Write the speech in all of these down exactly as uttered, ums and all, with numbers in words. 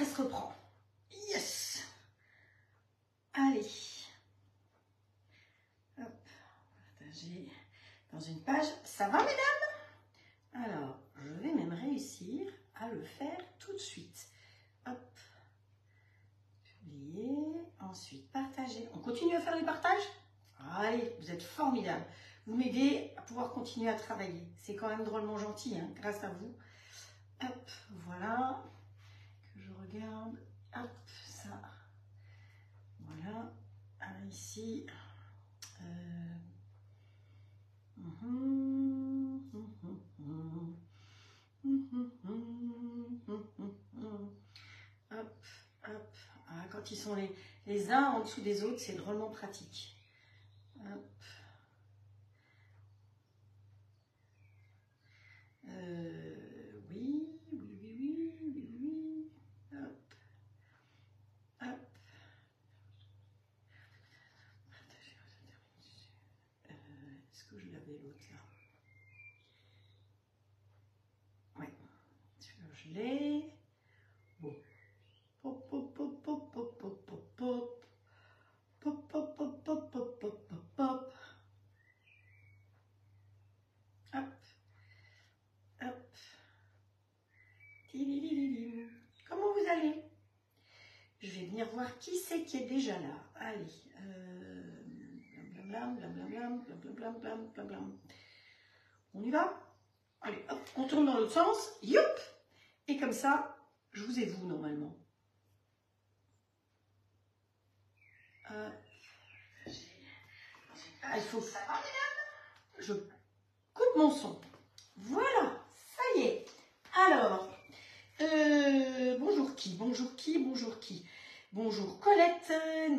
après se reprend. Yes. Allez. Hop. Partager dans une page. Ça va, mesdames? Alors, je vais même réussir à le faire tout de suite. Hop. Publier. Ensuite, partager. On continue à faire les partages? Allez, vous êtes formidables. Vous m'aidez à pouvoir continuer à travailler. C'est quand même drôlement gentil, hein, grâce à vous. Hop, voilà. Que je regarde. Hop, ça. Voilà. Alors ici. Euh... Hum, hum, hum, hum. Hum, hum, hum, hum, hum, hum. Hop, hop. Ah, quand ils sont les, les uns en dessous des autres, c'est drôlement pratique. Hop. Euh, oui, oui, oui, oui, oui, oui. Hop, hop. Euh, Est-ce que je l'avais l'autre là? Ouais, celui-là je l'ai. Bon. Pop, pop, pop, pop, pop, pop, pop, pop. Pop, pop, pop, pop, pop, pop, pop, pop. Hop, hop. Tididididi. Comment vous allez? Je vais venir voir qui c'est qui est déjà là. Allez. Euh, blam, blam, blam, blam, blam, blam, blam, blam, blam, blam. On y va? Allez, hop, on tourne dans l'autre sens. Youp! Et comme ça, je vous ai vous normalement. Euh, ah, il faut... Ça va, mesdames? Je coupe mon son. Voilà, ça y est. Alors, euh, bonjour qui? Bonjour qui? Bonjour qui? Bonjour Colette,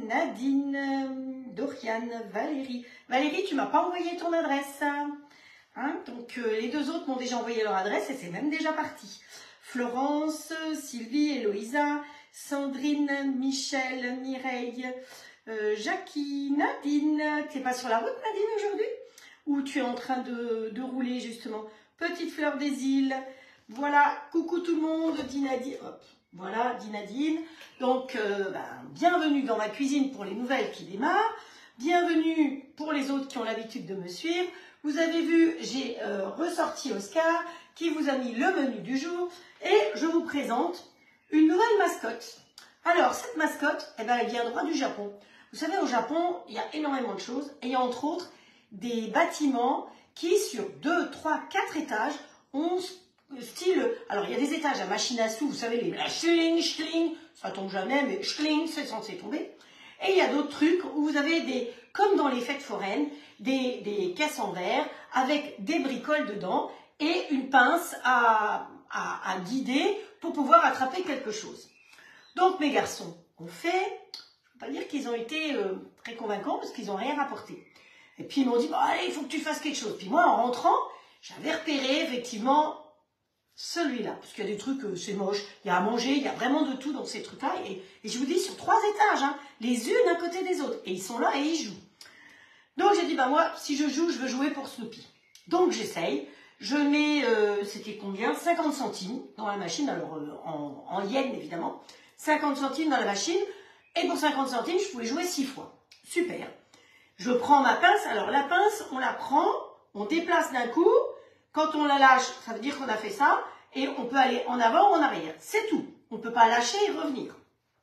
Nadine, Doriane, Valérie. Valérie, tu m'as pas envoyé ton adresse. Hein? Donc, euh, les deux autres m'ont déjà envoyé leur adresse et c'est même déjà parti. Florence, Sylvie, Héloïsa, Sandrine, Michel, Mireille, euh, Jackie, Nadine. Tu n'es pas sur la route, Nadine, aujourd'hui? Ou tu es en train de, de rouler, justement? Petite fleur des îles. Voilà, coucou tout le monde, dit Nadine. Hop, voilà, dit Nadine. Donc, euh, ben, bienvenue dans ma cuisine pour les nouvelles qui démarrent. Bienvenue pour les autres qui ont l'habitude de me suivre. Vous avez vu, j'ai euh, ressorti Oscar qui vous a mis le menu du jour et je vous présente une nouvelle mascotte. Alors, cette mascotte, eh ben, elle vient droit du Japon. Vous savez, au Japon, il y a énormément de choses et il y a entre autres des bâtiments qui, sur deux, trois, quatre étages, ont style... Alors, il y a des étages à machine à sous, vous savez, les schling, schling, ça tombe jamais, mais schling, c'est censé tomber. Et il y a d'autres trucs où vous avez des, comme dans les fêtes foraines, des, des caisses en verre avec des bricoles dedans et une pince à, à, à guider pour pouvoir attraper quelque chose. Donc mes garçons ont fait, je ne peux pas dire qu'ils ont été euh, très convaincants parce qu'ils n'ont rien rapporté. Et puis ils m'ont dit, bah, allez, il faut que tu fasses quelque chose. Puis moi, en rentrant, j'avais repéré effectivement celui-là, parce qu'il y a des trucs, euh, c'est moche, il y a à manger, il y a vraiment de tout dans ces trucs-là. Et, et je vous dis, sur trois étages, hein, les unes à côté des autres. Et ils sont là et ils jouent. Donc j'ai dit, bah moi, si je joue, je veux jouer pour Snoopy. Donc j'essaye. Je mets, euh, c'était combien? cinquante centimes dans la machine, alors euh, en, en yens évidemment. cinquante centimes dans la machine. Et pour cinquante centimes, je pouvais jouer six fois. Super. Je prends ma pince. Alors la pince, on la prend, on déplace d'un coup. Quand on la lâche, ça veut dire qu'on a fait ça. Et on peut aller en avant ou en arrière. C'est tout. On ne peut pas lâcher et revenir.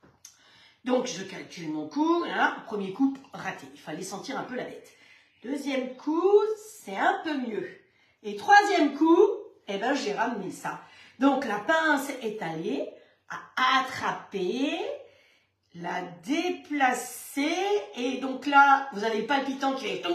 Donc, je calcule mon coup. Là, premier coup, raté. Il fallait sentir un peu la bête. Deuxième coup, c'est un peu mieux. Et troisième coup, eh ben, j'ai ramené ça. Donc, la pince est allée à attraper, la déplacer. Et donc là, vous avez le palpitant qui est...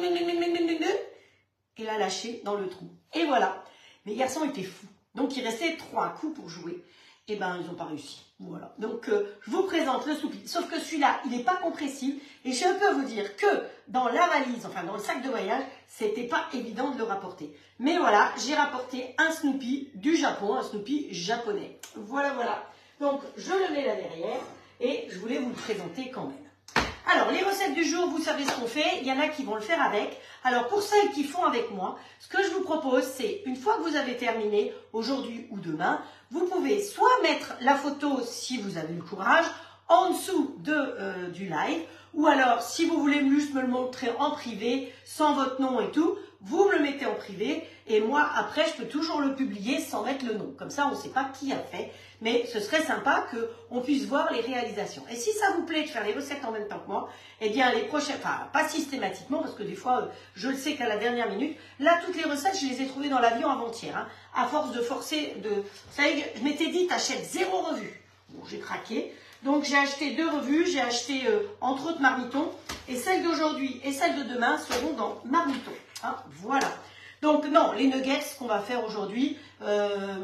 Et la lâcher dans le trou. Et voilà. Mes garçons étaient fous. Donc, il restait trois coups pour jouer. Eh ben, ils n'ont pas réussi. Voilà. Donc, euh, je vous présente le Snoopy. Sauf que celui-là, il n'est pas compressible. Et je peux vous dire que dans la valise, enfin dans le sac de voyage, c'était pas évident de le rapporter. Mais voilà, j'ai rapporté un Snoopy du Japon, un Snoopy japonais. Voilà, voilà. Donc, je le mets là derrière et je voulais vous le présenter quand même. Alors, les recettes du jour, vous savez ce qu'on fait. Il y en a qui vont le faire avec. Alors, pour celles qui font avec moi, ce que je vous propose, c'est une fois que vous avez terminé, aujourd'hui ou demain, vous pouvez soit mettre la photo, si vous avez le courage, en dessous de, euh, du live, ou alors, si vous voulez juste me le montrer en privé, sans votre nom et tout, vous me le mettez en privé, et moi, après, je peux toujours le publier sans mettre le nom. Comme ça, on ne sait pas qui a fait, mais ce serait sympa qu'on puisse voir les réalisations. Et si ça vous plaît de faire les recettes en même temps que moi, eh bien, les prochaines, enfin, pas systématiquement, parce que des fois, je le sais qu'à la dernière minute, là, toutes les recettes, je les ai trouvées dans l'avion avant-hier, hein, à force de forcer, de... Vous savez, je m'étais dit, t'achètes zéro revue. Bon, j'ai craqué. Donc, j'ai acheté deux revues, j'ai acheté, euh, entre autres, Marmiton, et celles d'aujourd'hui et celles de demain seront dans Marmiton. Hein, voilà. Donc, non, les nuggets qu'on va faire aujourd'hui, euh,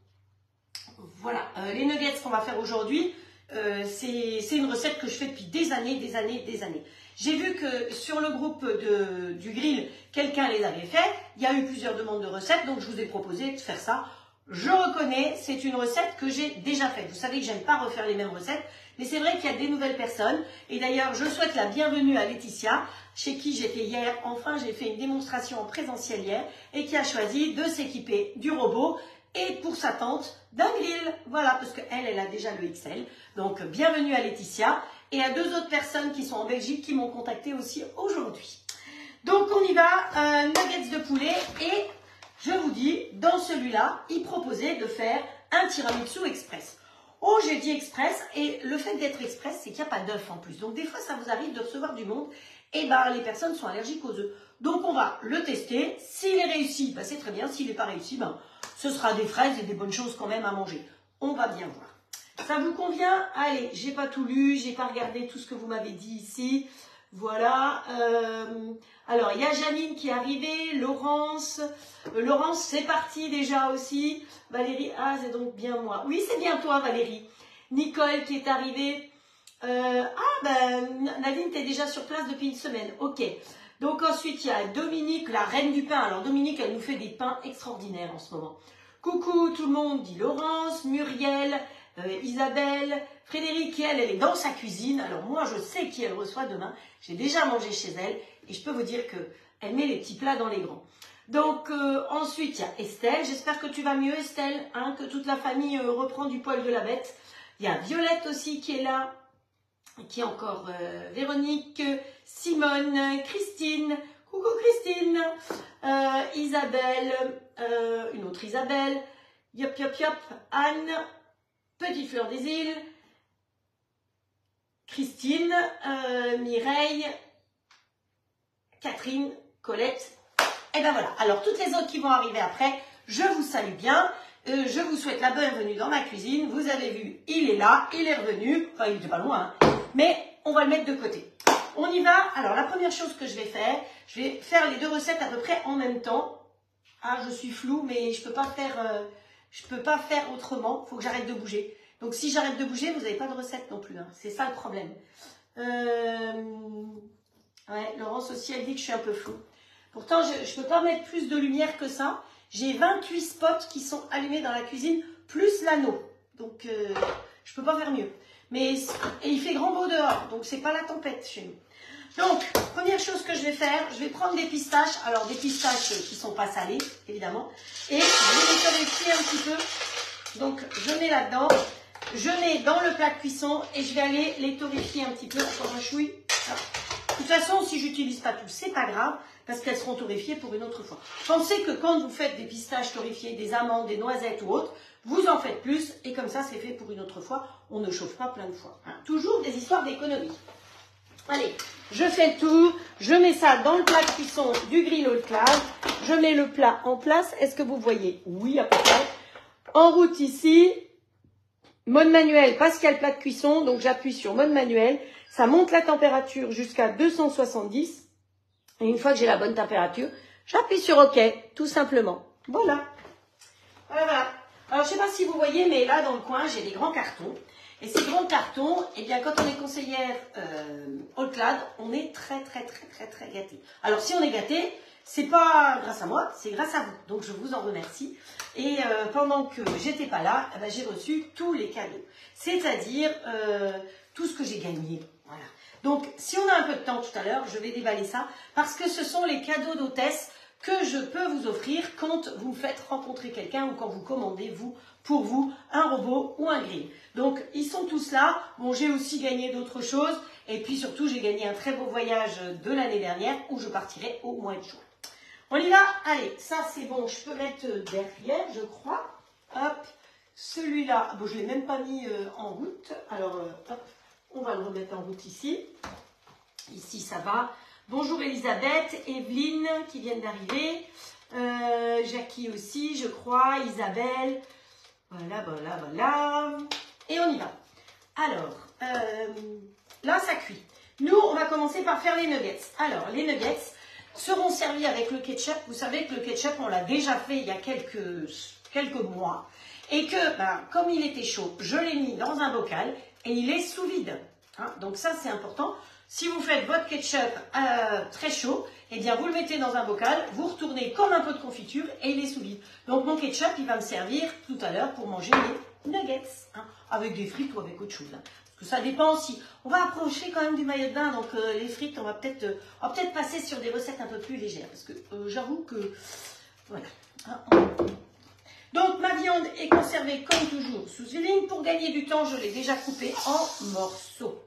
voilà, euh, les nuggets qu'on va faire aujourd'hui, euh, c'est une recette que je fais depuis des années, des années, des années. J'ai vu que sur le groupe de, du grill, quelqu'un les avait fait. Il y a eu plusieurs demandes de recettes, donc je vous ai proposé de faire ça. Je reconnais, c'est une recette que j'ai déjà faite. Vous savez que j'aime pas refaire les mêmes recettes, mais c'est vrai qu'il y a des nouvelles personnes. Et d'ailleurs, je souhaite la bienvenue à Laetitia, chez qui j'étais hier. Enfin, j'ai fait une démonstration en présentiel hier et qui a choisi de s'équiper du robot et pour sa tante d'un grill. Voilà, parce qu'elle, elle a déjà le X L. Donc, bienvenue à Laetitia et à deux autres personnes qui sont en Belgique qui m'ont contacté aussi aujourd'hui. Donc, on y va. Euh, nuggets de poulet et... Je vous dis, dans celui-là, il proposait de faire un tiramisu express. Oh, j'ai dit express, et le fait d'être express, c'est qu'il n'y a pas d'œuf en plus. Donc, des fois, ça vous arrive de recevoir du monde, et ben, les personnes sont allergiques aux œufs. Donc, on va le tester. S'il est réussi, ben, c'est très bien. S'il n'est pas réussi, ben, ce sera des fraises et des bonnes choses quand même à manger. On va bien voir. Ça vous convient? Allez, j'ai pas tout lu, j'ai pas regardé tout ce que vous m'avez dit ici. Voilà. Euh, alors, il y a Janine qui est arrivée, Laurence. Euh, Laurence, c'est parti déjà aussi. Valérie, ah, c'est donc bien moi. Oui, c'est bien toi, Valérie. Nicole qui est arrivée. Euh, ah, ben, Nadine, tu es déjà sur place depuis une semaine. Ok. Donc, ensuite, il y a Dominique, la reine du pain. Alors, Dominique, elle nous fait des pains extraordinaires en ce moment. Coucou tout le monde, dit Laurence, Muriel, euh, Isabelle, Frédéric, elle, elle est dans sa cuisine. Alors moi, je sais qui elle reçoit demain. J'ai déjà mangé chez elle et je peux vous dire qu'elle met les petits plats dans les grands. Donc euh, ensuite, il y a Estelle. J'espère que tu vas mieux, Estelle, hein, que toute la famille euh, reprend du poil de la bête. Il y a Violette aussi qui est là, qui est encore euh, Véronique, Simone, Christine. Coucou Christine, euh, Isabelle, euh, une autre Isabelle, yop yop yop, Anne, Petite Fleur des Îles, Christine, euh, Mireille, Catherine, Colette, et ben voilà. Alors toutes les autres qui vont arriver après, je vous salue bien, euh, je vous souhaite la bienvenue dans ma cuisine. Vous avez vu, il est là, il est revenu, enfin il n'était pas loin, hein, mais on va le mettre de côté. On y va. Alors, la première chose que je vais faire, je vais faire les deux recettes à peu près en même temps. Ah, je suis floue, mais je peux pas faire, euh, je peux pas faire autrement. Il faut que j'arrête de bouger. Donc, si j'arrête de bouger, vous n'avez pas de recette non plus. Hein. C'est ça le problème. Euh... Ouais, Laurence aussi, elle dit que je suis un peu floue. Pourtant, je ne peux pas mettre plus de lumière que ça. J'ai vingt-huit spots qui sont allumés dans la cuisine, plus l'anneau. Donc, euh, je peux pas faire mieux. Mais et il fait grand beau dehors, donc c'est pas la tempête chez nous. Donc, première chose que je vais faire, je vais prendre des pistaches. Alors, des pistaches qui sont pas salées, évidemment. Et je vais les torréfier un petit peu. Donc, je mets là-dedans. Je mets dans le plat de cuisson et je vais aller les torréfier un petit peu. Encore un chouille. De toute façon, si j'utilise pas tout, c'est pas grave, parce qu'elles seront torréfiées pour une autre fois. Pensez que quand vous faites des pistaches torréfiées, des amandes, des noisettes ou autres, vous en faites plus, et comme ça, c'est fait pour une autre fois. On ne chauffe pas plein de fois. Hein. Toujours des histoires d'économie. Allez, je fais le tour. Je mets ça dans le plat de cuisson du grill All Class. Je mets le plat en place. Est-ce que vous voyez? Oui, à peu près. En route ici. Mode manuel, parce qu'il y a le plat de cuisson. Donc, j'appuie sur mode manuel. Ça monte la température jusqu'à deux cent soixante-dix. Et une fois que j'ai la bonne température, j'appuie sur OK, tout simplement. Voilà. Voilà, voilà. Alors, je ne sais pas si vous voyez, mais là, dans le coin, j'ai des grands cartons. Et ces grands cartons, eh bien, quand on est conseillère euh, All-Clad, on est très, très, très, très, très gâté. Alors, si on est gâté, c'est pas grâce à moi, c'est grâce à vous. Donc, je vous en remercie. Et euh, pendant que j'étais pas là, eh ben, j'ai reçu tous les cadeaux. C'est-à-dire euh, tout ce que j'ai gagné. Voilà. Donc, si on a un peu de temps tout à l'heure, je vais déballer ça parce que ce sont les cadeaux d'hôtesse que je peux vous offrir quand vous faites rencontrer quelqu'un ou quand vous commandez, vous, pour vous, un robot ou un grill. Donc, ils sont tous là. Bon, j'ai aussi gagné d'autres choses. Et puis, surtout, j'ai gagné un très beau voyage de l'année dernière où je partirai au mois de juin. On y va? Allez, ça, c'est bon. Je peux mettre derrière, je crois. Hop. Celui-là, bon, je ne l'ai même pas mis euh, en route. Alors, euh, hop, on va le remettre en route ici. Ici, ça va. Bonjour Elisabeth, Evelyne qui viennent d'arriver. Euh, Jackie aussi, je crois. Isabelle. Voilà, voilà, voilà. Et on y va. Alors, euh, là, ça cuit. Nous, on va commencer par faire les nuggets. Alors, les nuggets seront servis avec le ketchup. Vous savez que le ketchup, on l'a déjà fait il y a quelques, quelques mois. Et que, ben, comme il était chaud, je l'ai mis dans un bocal et il est sous vide. Hein, donc ça, c'est important. Si vous faites votre ketchup euh, très chaud, eh bien, vous le mettez dans un bocal, vous retournez comme un peu de confiture et il est sous vide. Donc, mon ketchup, il va me servir tout à l'heure pour manger les nuggets. Hein, avec des frites ou avec autre chose. Hein. Parce que ça dépend si... On va approcher quand même du maillot de bain, donc euh, les frites, on va peut-être euh, peut passer sur des recettes un peu plus légères. Parce que euh, j'avoue que... Voilà. Hein, on... Donc, ma viande est conservée comme toujours sous huile. Pour gagner du temps, je l'ai déjà coupée en morceaux.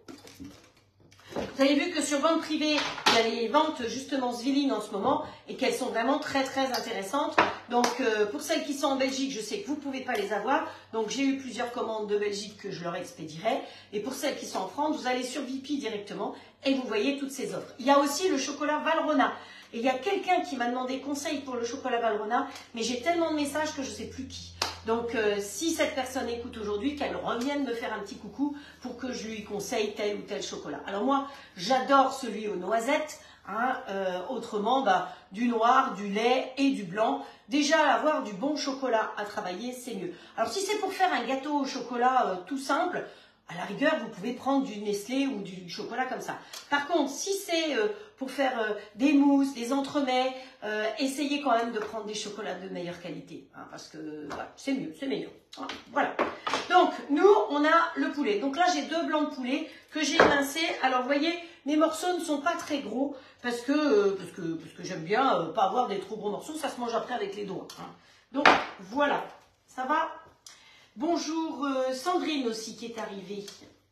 Vous avez vu que sur vente privée, il y a les ventes justement Zvilling en ce moment et qu'elles sont vraiment très très intéressantes. Donc, euh, pour celles qui sont en Belgique, je sais que vous ne pouvez pas les avoir. Donc, j'ai eu plusieurs commandes de Belgique que je leur expédierai. Et pour celles qui sont en France, vous allez sur V P directement et vous voyez toutes ces offres. Il y a aussi le chocolat Valrhona. Et il y a quelqu'un qui m'a demandé conseil pour le chocolat Valrhona, mais j'ai tellement de messages que je ne sais plus qui. Donc, euh, si cette personne écoute aujourd'hui, qu'elle revienne me faire un petit coucou pour que je lui conseille tel ou tel chocolat. Alors moi, j'adore celui aux noisettes. Hein, euh, autrement, bah, du noir, du lait et du blanc. Déjà, avoir du bon chocolat à travailler, c'est mieux. Alors, si c'est pour faire un gâteau au chocolat euh, tout simple, à la rigueur, vous pouvez prendre du Nestlé ou du chocolat comme ça. Par contre, si c'est euh, pour faire euh, des mousses, des entremets, euh, essayez quand même de prendre des chocolats de meilleure qualité. Hein, parce que voilà, c'est mieux, c'est meilleur. Hein, voilà. Donc, nous, on a le poulet. Donc là, j'ai deux blancs de poulet que j'ai émincés. Alors, vous voyez, mes morceaux ne sont pas très gros parce que, euh, parce que, parce que j'aime bien euh, pas avoir des trop gros morceaux. Ça se mange après avec les doigts. Hein. Donc, voilà. Ça va ? Bonjour euh, Sandrine aussi qui est arrivée.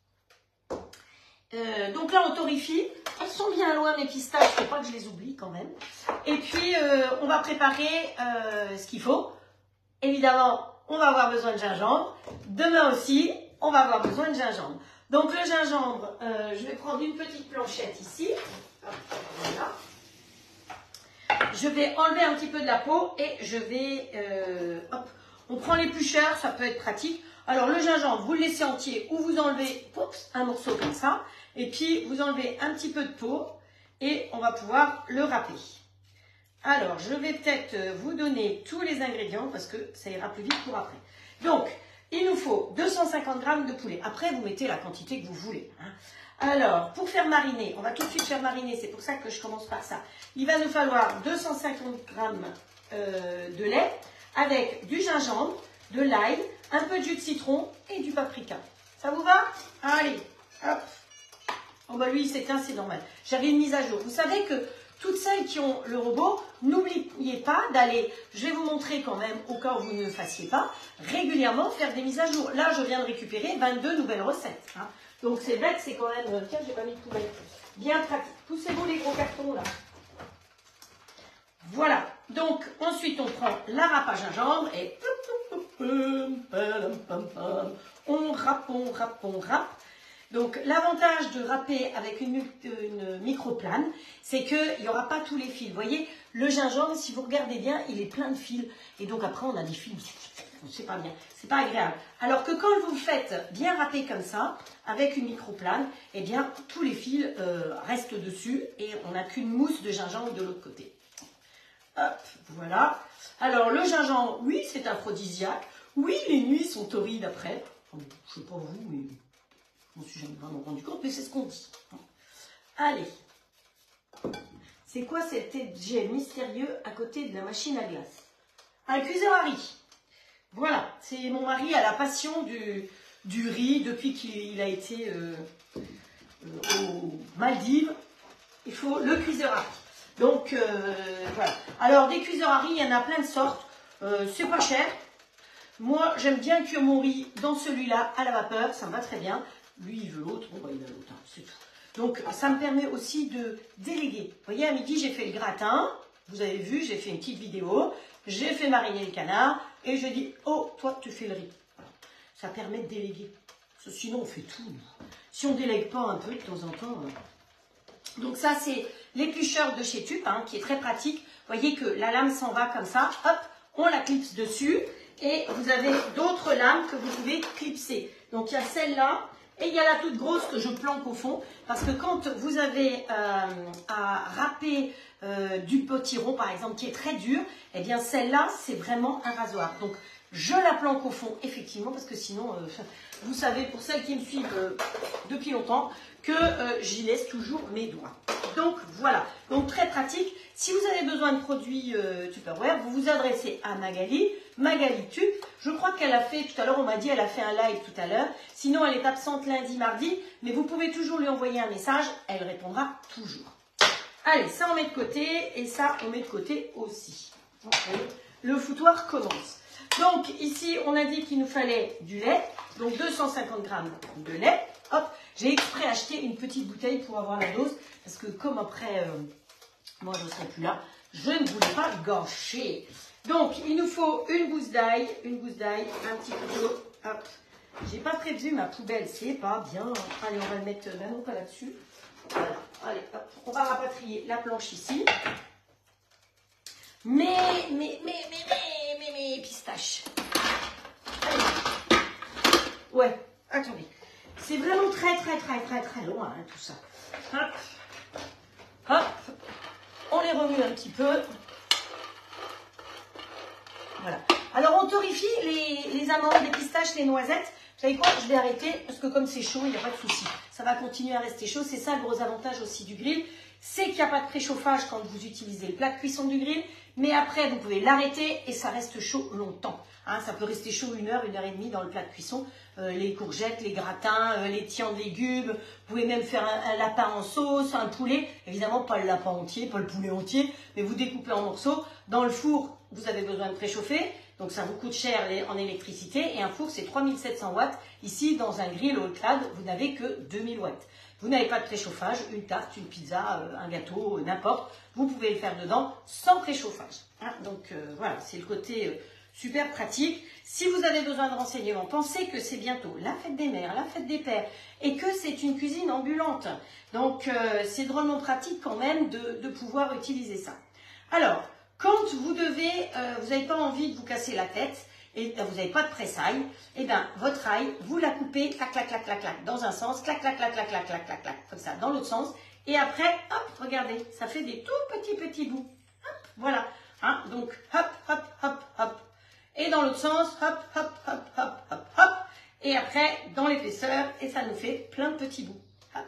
Euh, donc là on torrifie. Elles sont bien loin mes pistaches, il ne faut pas que je les oublie quand même. Et puis euh, on va préparer euh, ce qu'il faut. Évidemment, on va avoir besoin de gingembre. Demain aussi, on va avoir besoin de gingembre. Donc le gingembre, euh, je vais prendre une petite planchette ici. Hop, voilà. Je vais enlever un petit peu de la peau et je vais... Euh, hop, on prend l'éplucheur, ça peut être pratique. Alors le gingembre, vous le laissez entier ou vous enlevez oups, un morceau comme ça. Et puis vous enlevez un petit peu de peau et on va pouvoir le râper. Alors je vais peut-être vous donner tous les ingrédients parce que ça ira plus vite pour après. Donc il nous faut deux cent cinquante grammes de poulet. Après vous mettez la quantité que vous voulez. Hein. Alors pour faire mariner, on va tout de suite faire mariner, c'est pour ça que je commence par ça. Il va nous falloir deux cent cinquante grammes euh, de lait, avec du gingembre, de l'ail, un peu de jus de citron et du paprika. Ça vous va? Allez, hop. Oh bah lui il s'éteint, c'est normal. J'avais une mise à jour. Vous savez que toutes celles qui ont le robot, n'oubliez pas d'aller, je vais vous montrer quand même, au cas où vous ne le fassiez pas, régulièrement faire des mises à jour. Là, je viens de récupérer vingt-deux nouvelles recettes. Hein. Donc c'est bête, c'est quand même... Tiens, j'ai pas mis de poubelle. Bien pratique. Poussez-vous les gros cartons là. Voilà, donc ensuite on prend la râpe à gingembre et on râpe, on râpe, on râpe. Donc l'avantage de râper avec une, une microplane, c'est qu'il n'y aura pas tous les fils. Vous voyez, le gingembre, si vous regardez bien, il est plein de fils. Et donc après on a des fils, c'est pas bien, c'est pas agréable. Alors que quand vous faites bien râper comme ça, avec une microplane, eh bien tous les fils euh, restent dessus et on n'a qu'une mousse de gingembre de l'autre côté. Hop, voilà. Alors, le gingembre, oui, c'est aphrodisiaque. Oui, les nuits sont torrides après. Enfin, je ne sais pas vous, mais je m'en suis jamais vraiment rendu compte, mais c'est ce qu'on dit. Allez. C'est quoi cet objet mystérieux à côté de la machine à glace? Un cuiseur à riz. Voilà, c'est mon mari à la passion du, du riz depuis qu'il a été... Euh, euh, aux Maldives, il faut le cuiseur à riz. Donc, euh, voilà. Alors, des cuiseurs à riz, il y en a plein de sortes. Euh, c'est pas cher. Moi, j'aime bien cuire mon riz dans celui-là, à la vapeur. Ça me va très bien. Lui, il veut l'autre. Bon, bah, il veut l'autre. Hein, c'est tout. Donc, ça me permet aussi de déléguer. Vous voyez, à midi, j'ai fait le gratin. Vous avez vu, j'ai fait une petite vidéo. J'ai fait mariner le canard. Et je dis, oh, toi, tu fais le riz. Ça permet de déléguer. Parce que sinon, on fait tout. Si on ne délègue pas un peu de temps en temps... Euh... Donc ça, c'est l'éplucheur de chez Tup, hein, qui est très pratique. Vous voyez que la lame s'en va comme ça. Hop, on la clipse dessus. Et vous avez d'autres lames que vous pouvez clipser. Donc il y a celle-là. Et il y a la toute grosse que je planque au fond. Parce que quand vous avez euh, à râper euh, du potiron, par exemple, qui est très dur, eh bien celle-là, c'est vraiment un rasoir. Donc je la planque au fond, effectivement, parce que sinon, euh, vous savez, pour celles qui me suivent euh, depuis longtemps, que euh, j'y laisse toujours mes doigts. Donc voilà, donc très pratique. Si vous avez besoin de produits euh, Tupperware, vous vous adressez à Magali, Magali Tup. Je crois qu'elle a fait, tout à l'heure on m'a dit, elle a fait un live tout à l'heure. Sinon elle est absente lundi, mardi, mais vous pouvez toujours lui envoyer un message, elle répondra toujours. Allez, ça on met de côté et ça on met de côté aussi. Donc, le foutoir commence. Donc ici on a dit qu'il nous fallait du lait, donc deux cent cinquante grammes de lait. Hop, j'ai exprès acheté une petite bouteille pour avoir la dose, parce que comme après, euh, moi je ne serai plus là, je ne voulais pas gâcher. Donc, il nous faut une gousse d'ail, une gousse d'ail, un petit peu, hop. J'ai pas prévu ma poubelle, c'est pas bien. Allez, on va le mettre maintenant pas là-dessus. Voilà, allez, hop, on va rapatrier la planche ici. Mais, mais, mais, mais, mais, mais, mais, pistache. Allez. Ouais, attendez. C'est vraiment très, très, très, très, très loin, hein, tout ça. Hop, hop, on les remue un petit peu. Voilà. Alors, on torréfie les, les amandes, les pistaches, les noisettes. Vous savez quoi? Je vais arrêter parce que comme c'est chaud, il n'y a pas de souci. Ça va continuer à rester chaud. C'est ça le gros avantage aussi du grill. C'est qu'il n'y a pas de préchauffage quand vous utilisez le plat de cuisson du grill. Mais après, vous pouvez l'arrêter et ça reste chaud longtemps. Hein, ça peut rester chaud une heure, une heure et demie dans le plat de cuisson. Euh, les courgettes, les gratins, euh, les tiens de légumes. Vous pouvez même faire un, un lapin en sauce, un poulet. Évidemment, pas le lapin entier, pas le poulet entier, mais vous découpez en morceaux. Dans le four, vous avez besoin de préchauffer. Donc ça vous coûte cher en électricité. Et un four, c'est trois mille sept cents watts. Ici, dans un grill all clad, vous n'avez que deux mille watts. Vous n'avez pas de préchauffage, une tarte, une pizza, euh, un gâteau, euh, n'importe. Vous pouvez le faire dedans sans préchauffage. Hein, donc euh, voilà, c'est le côté euh, super pratique. Si vous avez besoin de renseignements, pensez que c'est bientôt la fête des mères, la fête des pères, et que c'est une cuisine ambulante. Donc euh, c'est drôlement pratique quand même de, de pouvoir utiliser ça. Alors, quand vous devez, euh, vous n'avez pas envie de vous casser la tête, et vous n'avez pas de pressaille, et bien votre ail, vous la coupez, clac, clac, clac, clac, clac, dans un sens, clac, clac, clac, clac, clac, clac, clac, clac, comme ça, dans l'autre sens, et après, hop, regardez, ça fait des tout petits, petits bouts, hop, voilà, hein, donc, hop, hop, hop, hop, et dans l'autre sens, hop, hop, hop, hop, hop, hop, et après, dans l'épaisseur, et ça nous fait plein de petits bouts, hop,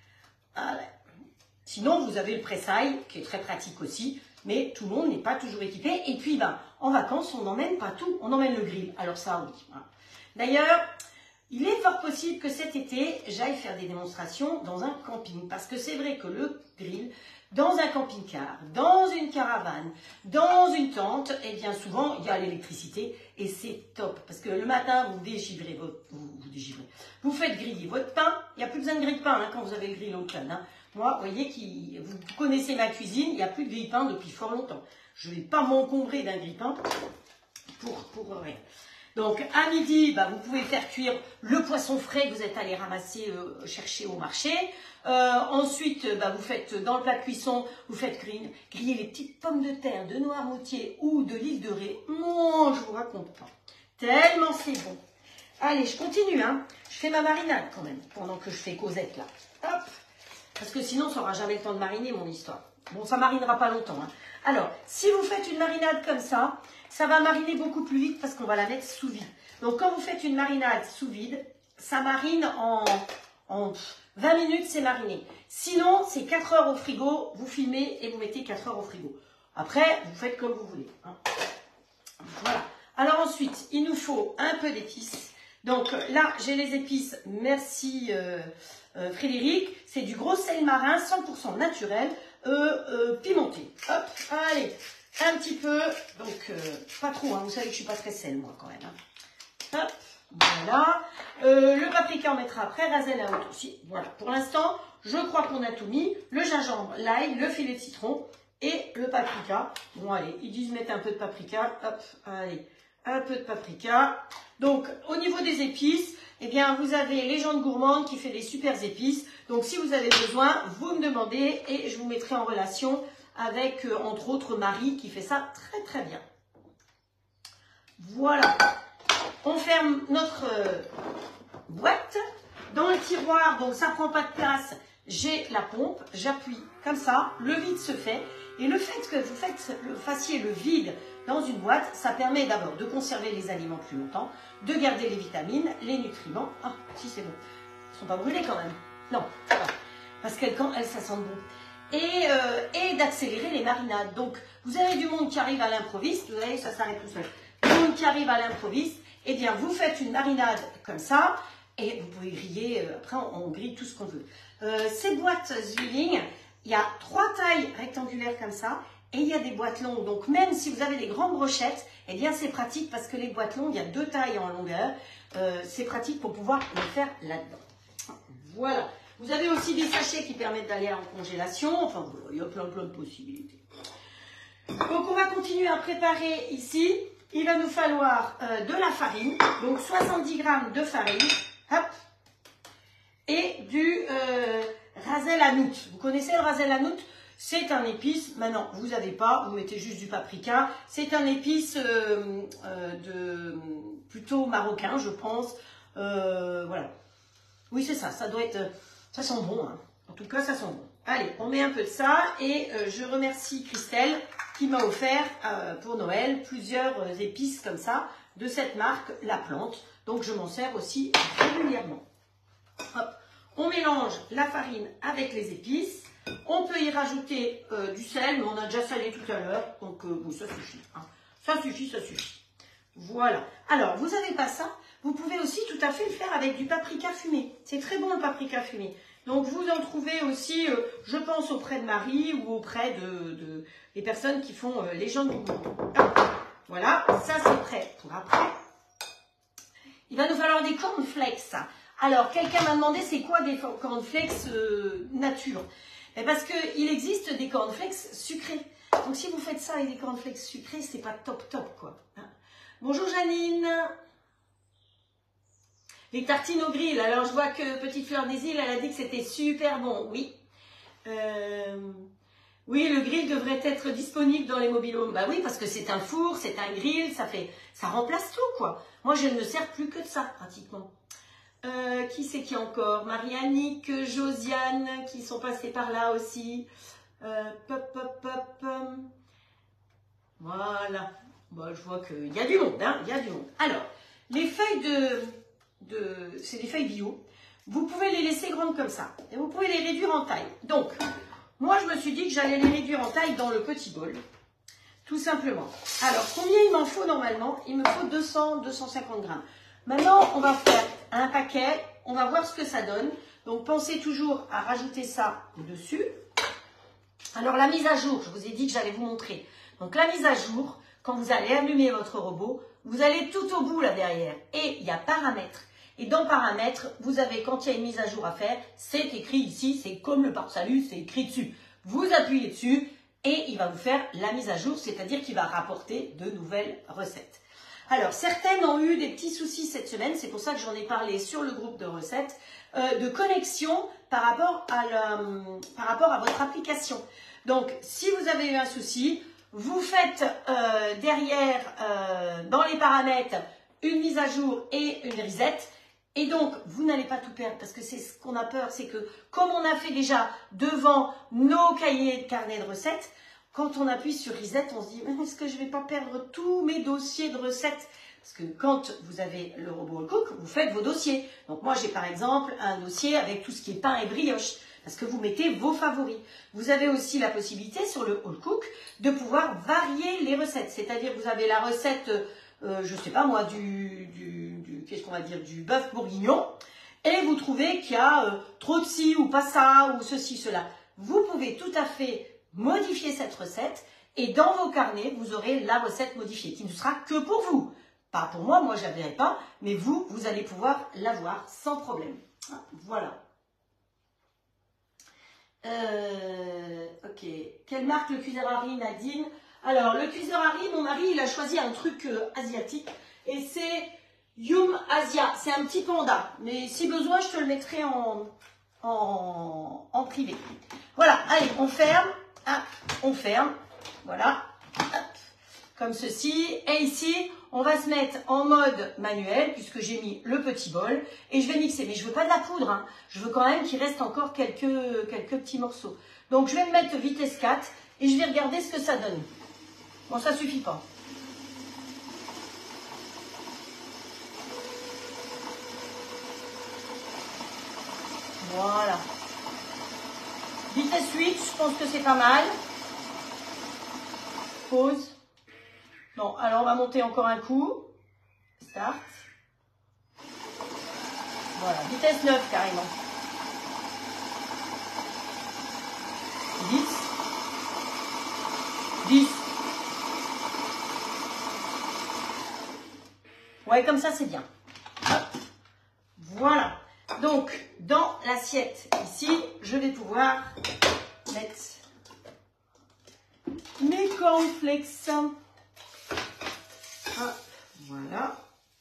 voilà. Sinon, vous avez le pressail, qui est très pratique aussi, mais tout le monde n'est pas toujours équipé. Et puis, ben, en vacances, on n'emmène pas tout. On emmène le grill. Alors ça, oui. Hein. D'ailleurs, il est fort possible que cet été, j'aille faire des démonstrations dans un camping. Parce que c'est vrai que le grill, dans un camping-car, dans une caravane, dans une tente, eh bien souvent, il y a l'électricité. Et c'est top. Parce que le matin, vous dégivrez votre... Vous, vous dégivrez. Vous faites griller votre pain. Il n'y a plus besoin de grille-pain hein, quand vous avez le grill au crâne. Hein. Moi, vous voyez, qui, vous connaissez ma cuisine, il n'y a plus de grille-pain depuis fort longtemps. Je ne vais pas m'encombrer d'un grille-pain pour, pour rien. Donc, à midi, bah, vous pouvez faire cuire le poisson frais que vous êtes allé ramasser, euh, chercher au marché. Euh, ensuite, bah, vous faites dans le plat de cuisson, vous faites griller, griller les petites pommes de terre de Noirmoutier ou de l'île de Ré. Non, je vous raconte pas. Tellement c'est bon. Allez, je continue. Hein. Je fais ma marinade quand même, pendant que je fais Cosette là. Hop. Parce que sinon, ça n'aura jamais le temps de mariner, mon histoire. Bon, ça marinera pas longtemps. Hein. Alors, si vous faites une marinade comme ça, ça va mariner beaucoup plus vite parce qu'on va la mettre sous vide. Donc, quand vous faites une marinade sous vide, ça marine en, en vingt minutes, c'est mariné. Sinon, c'est quatre heures au frigo, vous filmez et vous mettez quatre heures au frigo. Après, vous faites comme vous voulez. Hein. Voilà. Alors ensuite, il nous faut un peu d'épices. Donc là, j'ai les épices, merci euh, euh, Frédéric, c'est du gros sel marin, cent pour cent naturel, euh, euh, pimenté. Hop, allez, un petit peu, donc euh, pas trop, hein, vous savez que je suis pas très sel moi quand même. Hein. Hop, voilà. Euh, le paprika on mettra après, rasé la haute aussi. Voilà, pour l'instant, je crois qu'on a tout mis. Le gingembre, l'ail, le filet de citron et le paprika. Bon allez, ils disent mettre un peu de paprika, hop, allez. Un peu de paprika. Donc, au niveau des épices, eh bien, vous avez Légende Gourmande qui fait des super épices. Donc, si vous avez besoin, vous me demandez et je vous mettrai en relation avec, euh, entre autres, Marie qui fait ça très, très bien. Voilà. On ferme notre euh, boîte. Dans le tiroir, donc ça prend pas de place, j'ai la pompe. J'appuie comme ça, le vide se fait. Et le fait que vous faites, le, fassiez le vide dans une boîte, ça permet d'abord de conserver les aliments plus longtemps, de garder les vitamines, les nutriments. Ah, si c'est bon. Ils ne sont pas brûlés quand même. Non, ça va. Parce qu'elles, quand elles, ça sent bon. Et, euh, et d'accélérer les marinades. Donc, vous avez du monde qui arrive à l'improviste. Vous voyez, ça s'arrête tout seul. Du monde qui arrive à l'improviste. Eh bien, vous faites une marinade comme ça. Et vous pouvez griller. Euh, après, on, on grille tout ce qu'on veut. Euh, ces boîtes Zwilling, il y a trois tailles rectangulaires comme ça. Et il y a des boîtes longues, donc même si vous avez des grandes brochettes, eh bien c'est pratique parce que les boîtes longues, il y a deux tailles en longueur. Euh, c'est pratique pour pouvoir le faire là-dedans. Voilà. Vous avez aussi des sachets qui permettent d'aller en congélation. Enfin, voilà, il y a plein plein de possibilités. Donc on va continuer à préparer ici. Il va nous falloir euh, de la farine, donc soixante-dix grammes de farine, hop, et du euh, rasel hanout. Vous connaissez le rasel hanout? C'est un épice, maintenant vous n'avez pas, vous mettez juste du paprika. C'est un épice euh, euh, de plutôt marocain, je pense. Euh, voilà. Oui, c'est ça, ça doit être, ça sent bon. Hein. En tout cas, ça sent bon. Allez, on met un peu de ça et euh, je remercie Christelle qui m'a offert euh, pour Noël plusieurs euh, épices comme ça de cette marque, La Plante. Donc je m'en sers aussi régulièrement. Hop. On mélange la farine avec les épices. On peut y rajouter euh, du sel, mais on a déjà salé tout à l'heure, donc euh, bon, ça suffit. Hein. Ça suffit, ça suffit. Voilà. Alors, vous n'avez pas ça, vous pouvez aussi tout à fait le faire avec du paprika fumé. C'est très bon le paprika fumé. Donc, vous en trouvez aussi, euh, je pense, auprès de Marie ou auprès de, de des personnes qui font euh, Légende Gourmande. Voilà, ça c'est prêt pour après. Il va nous falloir des cornflakes. Alors, quelqu'un m'a demandé c'est quoi des cornflakes euh, nature. Et parce qu'il existe des cornflakes sucrés. Donc si vous faites ça avec des cornflakes sucrés, c'est pas top top quoi. Hein. Bonjour Janine. Les tartines au grill. Alors je vois que Petite Fleur des Îles, elle a dit que c'était super bon. Oui. Euh... Oui, le grill devrait être disponible dans les mobil-homes. Bah oui, parce que c'est un four, c'est un grill, ça fait, ça remplace tout quoi. Moi je ne me sers plus que de ça pratiquement. Euh, qui c'est qui encore? Marie-Annick, Josiane, qui sont passées par là aussi. Euh, pop, pop, pop. Voilà. Bon, je vois qu'il y a du monde, hein, il y a du monde. Alors, les feuilles de... de c'est des feuilles bio. Vous pouvez les laisser grandes comme ça. Et vous pouvez les réduire en taille. Donc, moi, je me suis dit que j'allais les réduire en taille dans le petit bol. Tout simplement. Alors, combien il m'en faut normalement? Il me faut deux cents à deux cent cinquante grammes. Maintenant, on va faire un paquet, on va voir ce que ça donne. Donc, pensez toujours à rajouter ça dessus. Alors, la mise à jour, je vous ai dit que j'allais vous montrer. Donc, la mise à jour, quand vous allez allumer votre robot, vous allez tout au bout là derrière. Et il y a paramètres. Et dans paramètres, vous avez, quand il y a une mise à jour à faire, c'est écrit ici, c'est comme le pare-salut, c'est écrit dessus. Vous appuyez dessus et il va vous faire la mise à jour, c'est-à-dire qu'il va rapporter de nouvelles recettes. Alors, certaines ont eu des petits soucis cette semaine, c'est pour ça que j'en ai parlé sur le groupe de recettes, euh, de connexion par rapport, à la, par rapport à votre application. Donc, si vous avez eu un souci, vous faites euh, derrière, euh, dans les paramètres, une mise à jour et une reset. Et donc, vous n'allez pas tout perdre parce que c'est ce qu'on a peur, c'est que comme on a fait déjà devant nos cahiers de carnet de recettes, quand on appuie sur Reset, on se dit « Est-ce que je ne vais pas perdre tous mes dossiers de recettes ?» Parce que quand vous avez le robot All Cook, vous faites vos dossiers. Donc moi, j'ai par exemple un dossier avec tout ce qui est pain et brioche, parce que vous mettez vos favoris. Vous avez aussi la possibilité sur le All Cook de pouvoir varier les recettes. C'est-à-dire que vous avez la recette, euh, je ne sais pas moi, du, du, du qu'est-ce qu'on va dire, du bœuf bourguignon, et vous trouvez qu'il y a euh, trop de ci ou pas ça, ou ceci, cela. Vous pouvez tout à fait modifier cette recette, et dans vos carnets, vous aurez la recette modifiée, qui ne sera que pour vous. Pas pour moi, moi je ne la verrai pas, mais vous, vous allez pouvoir l'avoir sans problème. Voilà. Euh, ok. Quelle marque le cuiseur Harry, Nadine? Alors, le cuiseur Harry, mon mari, il a choisi un truc euh, asiatique, et c'est Yum Asia. C'est un petit panda, mais si besoin, je te le mettrai en, en, en privé. Voilà, allez, on ferme, hop, on ferme, voilà, hop, comme ceci. Et ici, on va se mettre en mode manuel, puisque j'ai mis le petit bol, et je vais mixer. Mais je veux pas de la poudre, hein. Je veux quand même qu'il reste encore quelques, quelques petits morceaux. Donc, je vais me mettre vitesse quatre, et je vais regarder ce que ça donne. Bon, ça suffit pas. Voilà. Vitesse huit, je pense que c'est pas mal. Pause. Non, alors on va monter encore un coup. Start. Voilà, vitesse neuf carrément. dix. dix. Ouais, comme ça c'est bien. Hop. Voilà. Donc, dans l'assiette ici, je vais pouvoir mettre mes cornflakes. Ah, voilà.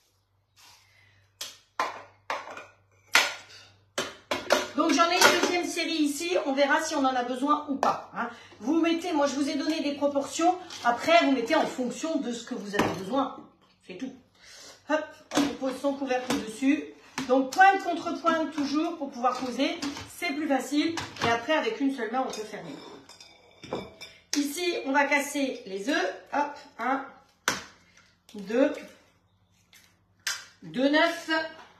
Donc, j'en ai une deuxième série ici. On verra si on en a besoin ou pas. Hein. Vous mettez, moi je vous ai donné des proportions. Après, vous mettez en fonction de ce que vous avez besoin. C'est tout. Hop, on pose son couvercle dessus. Donc, pointe contre pointe toujours pour pouvoir poser. C'est plus facile. Et après, avec une seule main, on peut fermer. Ici, on va casser les œufs. Hop, un, deux, deux, neuf.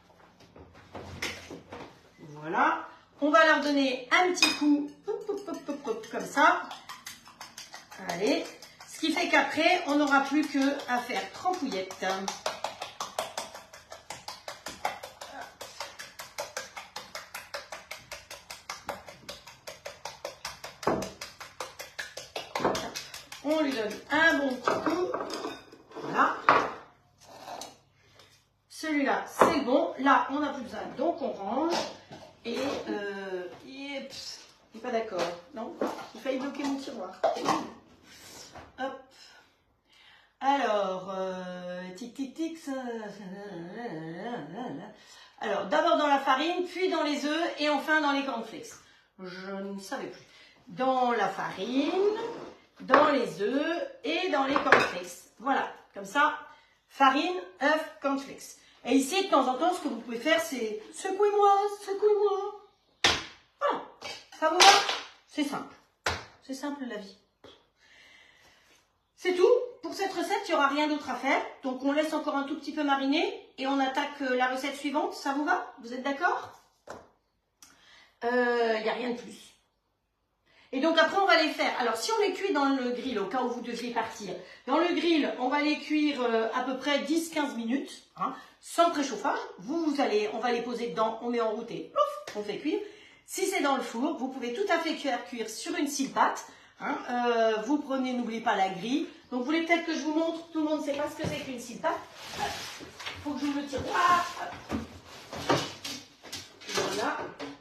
Voilà. On va leur donner un petit coup, pop, pop, pop, pop, pop, comme ça. Allez. Ce qui fait qu'après, on n'aura plus qu'à faire trempouillette. On lui donne un bon petit coup. Voilà. Celui-là, c'est bon. Là, on n'a plus besoin. Donc, on range. Et, euh, et pff, il n'est pas d'accord. Non, j'ai failli bloquer mon tiroir. Hop. Alors, euh, tic, tic, tic. Ça... Alors, d'abord dans la farine, puis dans les œufs et enfin dans les cornflakes. Je ne savais plus. Dans la farine, dans les œufs et dans les cornflakes. Voilà, comme ça, farine, œufs, cornflakes. Et ici, de temps en temps, ce que vous pouvez faire, c'est secouez-moi, secouez-moi. Voilà, ça vous va? C'est simple. C'est simple la vie. C'est tout. Pour cette recette, il n'y aura rien d'autre à faire. Donc, on laisse encore un tout petit peu mariner et on attaque la recette suivante. Ça vous va? Vous êtes d'accord? Il euh, n'y a rien de plus. Et donc après, on va les faire. Alors, si on les cuit dans le grill, au cas où vous deviez partir, dans le grill, on va les cuire euh, à peu près dix à quinze minutes, hein, sans préchauffage. Vous, vous allez, on va les poser dedans, on met en route et pouf, on fait cuire. Si c'est dans le four, vous pouvez tout à fait cuire, cuire sur une scie pâte. Hein, euh, vous prenez, n'oubliez pas la grille. Donc, vous voulez peut-être que je vous montre, tout le monde ne sait pas ce que c'est qu'une scie pâte. Il faut que je vous le tire. Voilà.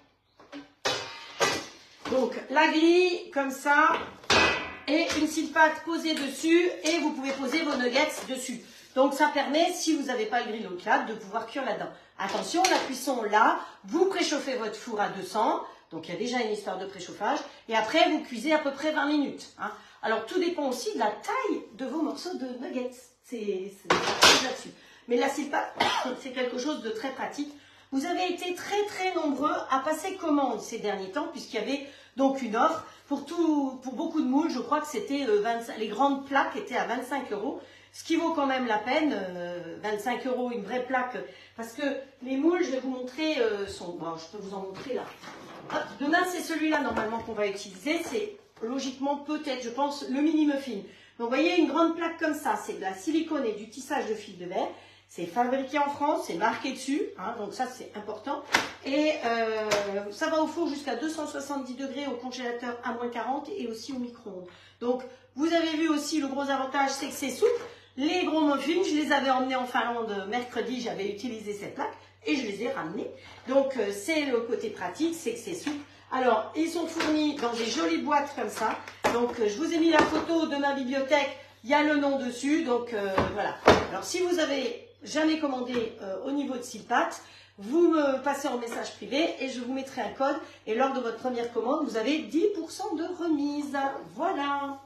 Donc, la grille, comme ça, et une scie de pâte posée dessus, et vous pouvez poser vos nuggets dessus. Donc, ça permet, si vous n'avez pas le grill au cadre, de pouvoir cuire là-dedans. Attention, la cuisson là, vous préchauffez votre four à deux cents, donc il y a déjà une histoire de préchauffage, et après, vous cuisez à peu près vingt minutes. Hein. Alors, tout dépend aussi de la taille de vos morceaux de nuggets. C'est là-dessus. Mais la scie de pâte, c'est quelque chose de très pratique. Vous avez été très très nombreux à passer commande ces derniers temps, puisqu'il y avait donc une offre. Pour, tout, pour beaucoup de moules, je crois que c'était euh, les grandes plaques étaient à vingt-cinq euros, ce qui vaut quand même la peine, euh, vingt-cinq euros une vraie plaque, parce que les moules, je vais vous montrer, euh, sont, bon, je peux vous en montrer là. Hop, demain, c'est celui-là normalement qu'on va utiliser, c'est logiquement peut-être, je pense, le mini muffin. Donc vous voyez une grande plaque comme ça, c'est de la silicone et du tissage de fil de verre, C'est fabriqué en France, c'est marqué dessus, hein, donc ça c'est important. Et euh, ça va au four jusqu'à deux cent soixante-dix degrés, au congélateur à moins quarante et aussi au micro-ondes. Donc vous avez vu aussi le gros avantage, c'est que c'est souple. Les gros muffins, je les avais emmenés en Finlande mercredi, j'avais utilisé cette plaque et je les ai ramenés. Donc euh, c'est le côté pratique, c'est que c'est souple. Alors ils sont fournis dans des jolies boîtes comme ça. Donc euh, je vous ai mis la photo de ma bibliothèque, il y a le nom dessus, donc euh, voilà. Alors si vous avez jamais commandé euh, au niveau de Silpat, vous me passez en message privé et je vous mettrai un code. Et lors de votre première commande, vous avez dix pour cent de remise. Voilà.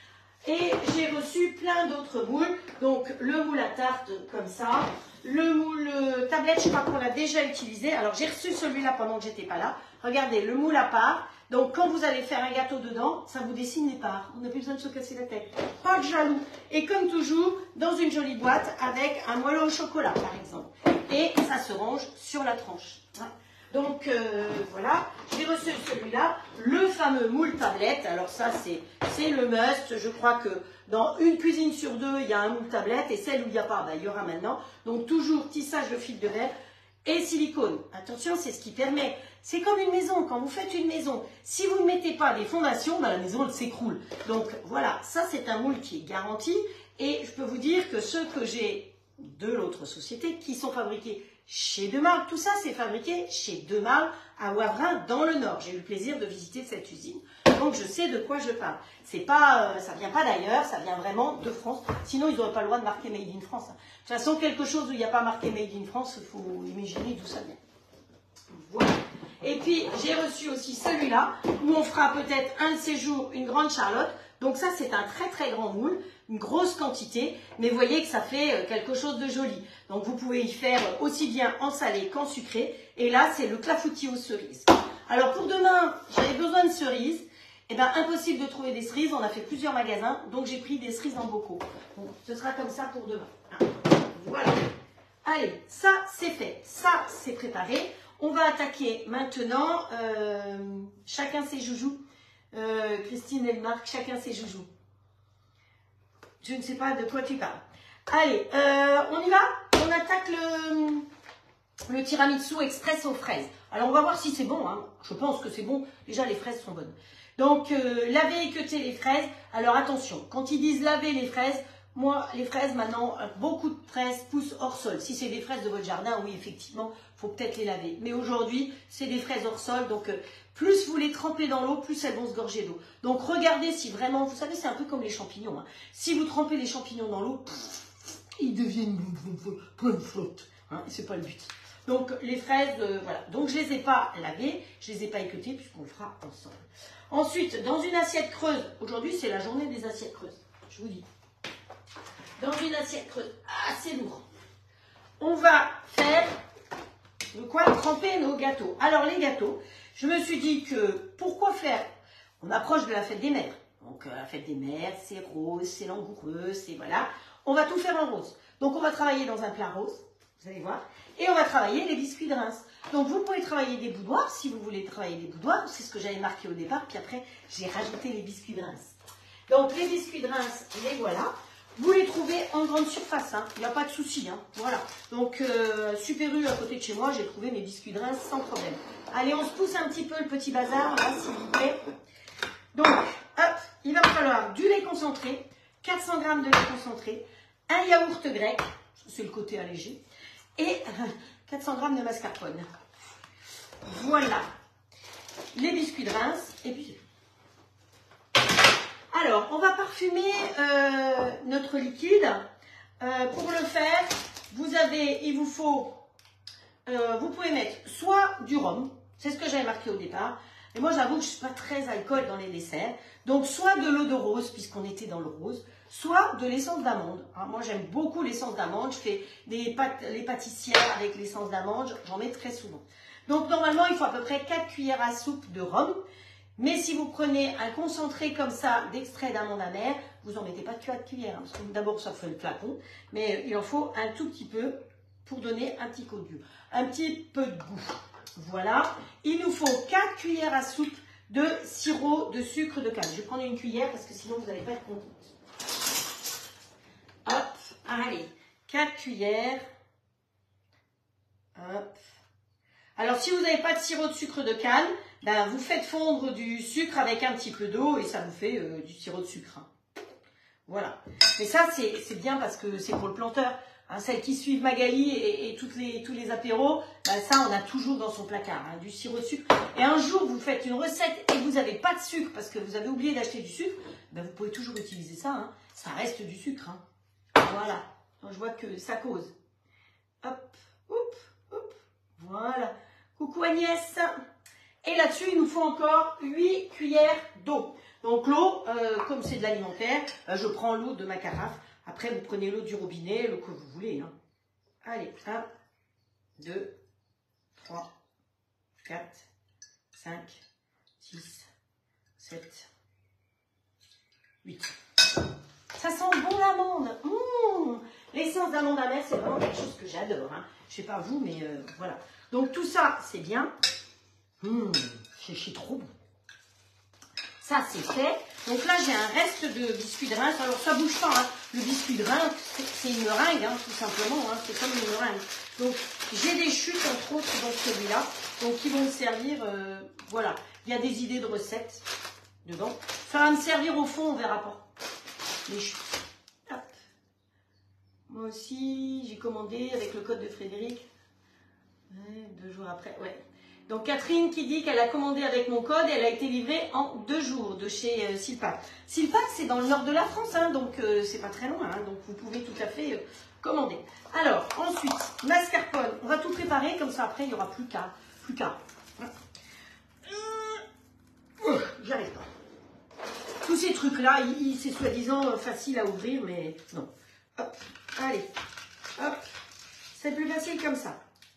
Et j'ai reçu plein d'autres moules. Donc le moule à tarte comme ça. Le moule euh, tablette, je crois qu'on l'a déjà utilisé. Alors j'ai reçu celui-là pendant que j'étais pas là. Regardez, le moule à part. Donc quand vous allez faire un gâteau dedans, ça vous dessine les parts. On n'a plus besoin de se casser la tête. Pas de jaloux. Et comme toujours, dans une jolie boîte avec un moelleux au chocolat par exemple. Et ça se range sur la tranche. Donc euh, voilà, j'ai reçu celui-là, le fameux moule tablette. Alors ça c'est le must. Je crois que dans une cuisine sur deux, il y a un moule tablette. Et celle où il n'y a pas, ben, il y aura maintenant. Donc toujours tissage de fil de verre et silicone. Attention, c'est ce qui permet. C'est comme une maison, quand vous faites une maison, si vous ne mettez pas des fondations, ben, la maison elle s'écroule. Donc voilà, ça c'est un moule qui est garanti. Et je peux vous dire que ceux que j'ai de l'autre société qui sont fabriqués chez Demarle, tout ça c'est fabriqué chez Demarle à Wavrin dans le Nord. J'ai eu le plaisir de visiter cette usine, donc je sais de quoi je parle. C'est pas, euh, ça vient pas d'ailleurs, ça vient vraiment de France. Sinon ils n'auraient pas le droit de marquer Made in France. De toute façon, quelque chose où il n'y a pas marqué Made in France, il faut imaginer d'où ça vient. Voilà. Et puis j'ai reçu aussi celui-là où on fera peut-être un de ces jours une grande Charlotte. Donc ça c'est un très très grand moule, une grosse quantité, mais vous voyez que ça fait quelque chose de joli. Donc vous pouvez y faire aussi bien en salé qu'en sucré. Et là c'est le clafoutis aux cerises. Alors pour demain, j'avais besoin de cerises. Et bien impossible de trouver des cerises, on a fait plusieurs magasins, donc j'ai pris des cerises en bocaux. Donc ce sera comme ça pour demain. Voilà. Allez, ça c'est fait, ça c'est préparé. On va attaquer maintenant, euh, chacun ses joujoux. Euh, Christine et Marc, chacun ses joujoux. Je ne sais pas de quoi tu parles. Allez, euh, on y va? On attaque le, le tiramisu express aux fraises. Alors on va voir si c'est bon, hein. Je pense que c'est bon. Déjà les fraises sont bonnes. Donc euh, laver et queuter les fraises. Alors attention, quand ils disent laver les fraises, moi les fraises maintenant, beaucoup de fraises poussent hors sol. Si c'est des fraises de votre jardin, oui effectivement, il faut peut-être les laver. Mais aujourd'hui, c'est des fraises hors sol, donc euh, plus vous les trempez dans l'eau, plus elles vont se gorger d'eau. Donc regardez si vraiment, vous savez c'est un peu comme les champignons. Hein. Si vous trempez les champignons dans l'eau, ils deviennent plein de flotte. Hein, c'est pas le but. Donc les fraises, euh, voilà. Donc je les ai pas lavées, je les ai pas équeutées puisqu'on le fera ensemble. Ensuite, dans une assiette creuse, aujourd'hui c'est la journée des assiettes creuses, je vous dis. Dans une assiette creuse, assez lourd, on va faire de quoi tremper nos gâteaux. Alors les gâteaux, je me suis dit que pourquoi faire, on approche de la fête des mères. Donc la fête des mères, c'est rose, c'est langoureux, c'est voilà. On va tout faire en rose. Donc on va travailler dans un plat rose, vous allez voir. Et on va travailler les biscuits de Reims. Donc vous pouvez travailler des boudoirs, si vous voulez travailler des boudoirs, c'est ce que j'avais marqué au départ, puis après j'ai rajouté les biscuits de Reims. Donc les biscuits de Reims, les voilà. Vous les trouvez en grande surface, hein. Il n'y a pas de souci, hein. Voilà. Donc euh, Super U à côté de chez moi, j'ai trouvé mes biscuits de Reims sans problème. Allez, on se pousse un petit peu le petit bazar, là, s'il vous plaît. Donc, hop, il va me falloir du lait concentré, quatre cents grammes de lait concentré, un yaourt grec, c'est le côté allégé, et quatre cents grammes de mascarpone. Voilà. Les biscuits de Reims, et puis alors, on va parfumer euh, notre liquide. Euh, pour le faire, vous avez, il vous faut, euh, vous pouvez mettre soit du rhum, c'est ce que j'avais marqué au départ, et moi j'avoue que je ne suis pas très alcool dans les desserts, donc soit de l'eau de rose, puisqu'on était dans le rose, soit de l'essence d'amande. Moi j'aime beaucoup l'essence d'amande, je fais des pâtes, les pâtissières avec l'essence d'amande, j'en mets très souvent. Donc normalement il faut à peu près quatre cuillères à soupe de rhum. Mais si vous prenez un concentré comme ça d'extrait d'amande amère, vous n'en mettez pas que quatre cuillères. Hein, parce que d'abord, ça fait le flacon. Mais il en faut un tout petit peu pour donner un petit coup de goût. Un petit peu de goût. Voilà. Il nous faut quatre cuillères à soupe de sirop de sucre de canne. Je vais prendre une cuillère parce que sinon, vous n'allez pas être contente. Hop. Allez. quatre cuillères. Hop. Alors, si vous n'avez pas de sirop de sucre de canne, ben, vous faites fondre du sucre avec un petit peu d'eau et ça vous fait euh, du sirop de sucre. Hein. Voilà. Mais ça, c'est bien parce que c'est pour le planteur. Hein, celles qui suivent Magali et, et toutes les, tous les apéros, ben, ça, on a toujours dans son placard, hein, du sirop de sucre. Et un jour, vous faites une recette et vous n'avez pas de sucre parce que vous avez oublié d'acheter du sucre, ben, vous pouvez toujours utiliser ça. Hein. Ça reste du sucre. Hein. Voilà. Donc, je vois que ça cause. Hop, hop, hop. Voilà. Coucou Agnès. Et là-dessus, il nous faut encore huit cuillères d'eau. Donc l'eau, euh, comme c'est de l'alimentaire, euh, je prends l'eau de ma carafe. Après, vous prenez l'eau du robinet, l'eau que vous voulez. Hein. Allez, un, deux, trois, quatre, cinq, six, sept, huit. Ça sent bon l'amande. Mmh. L'essence d'amande amère, c'est vraiment quelque chose que j'adore. Hein. Je sais pas vous, mais euh, voilà. Donc tout ça, c'est bien. Mmh. C'est trop bon. Ça, c'est fait. Donc là, j'ai un reste de biscuit de Reims. Alors, ça bouge pas. Hein. Le biscuit de Reims, c'est une meringue, hein, tout simplement. Hein. C'est comme une meringue. Donc, j'ai des chutes, entre autres, dans celui-là. Donc, qui vont me servir. Euh, voilà. Il y a des idées de recettes dedans. Ça va me servir au fond, on verra pas. Les chutes. Hop. Moi aussi, j'ai commandé avec le code de Frédéric. Ouais, deux jours après. Ouais. Donc Catherine qui dit qu'elle a commandé avec mon code et elle a été livrée en deux jours de chez euh, Silpac. Silpac, c'est dans le nord de la France, hein, donc euh, c'est pas très loin, hein, donc vous pouvez tout à fait euh, commander. Alors, ensuite, mascarpone, on va tout préparer, comme ça après il n'y aura plus qu'à. Plus qu'à. Euh, J'y arrive pas. Tous ces trucs-là, c'est soi-disant facile à ouvrir, mais non. Hop, allez, hop, c'est plus facile comme ça.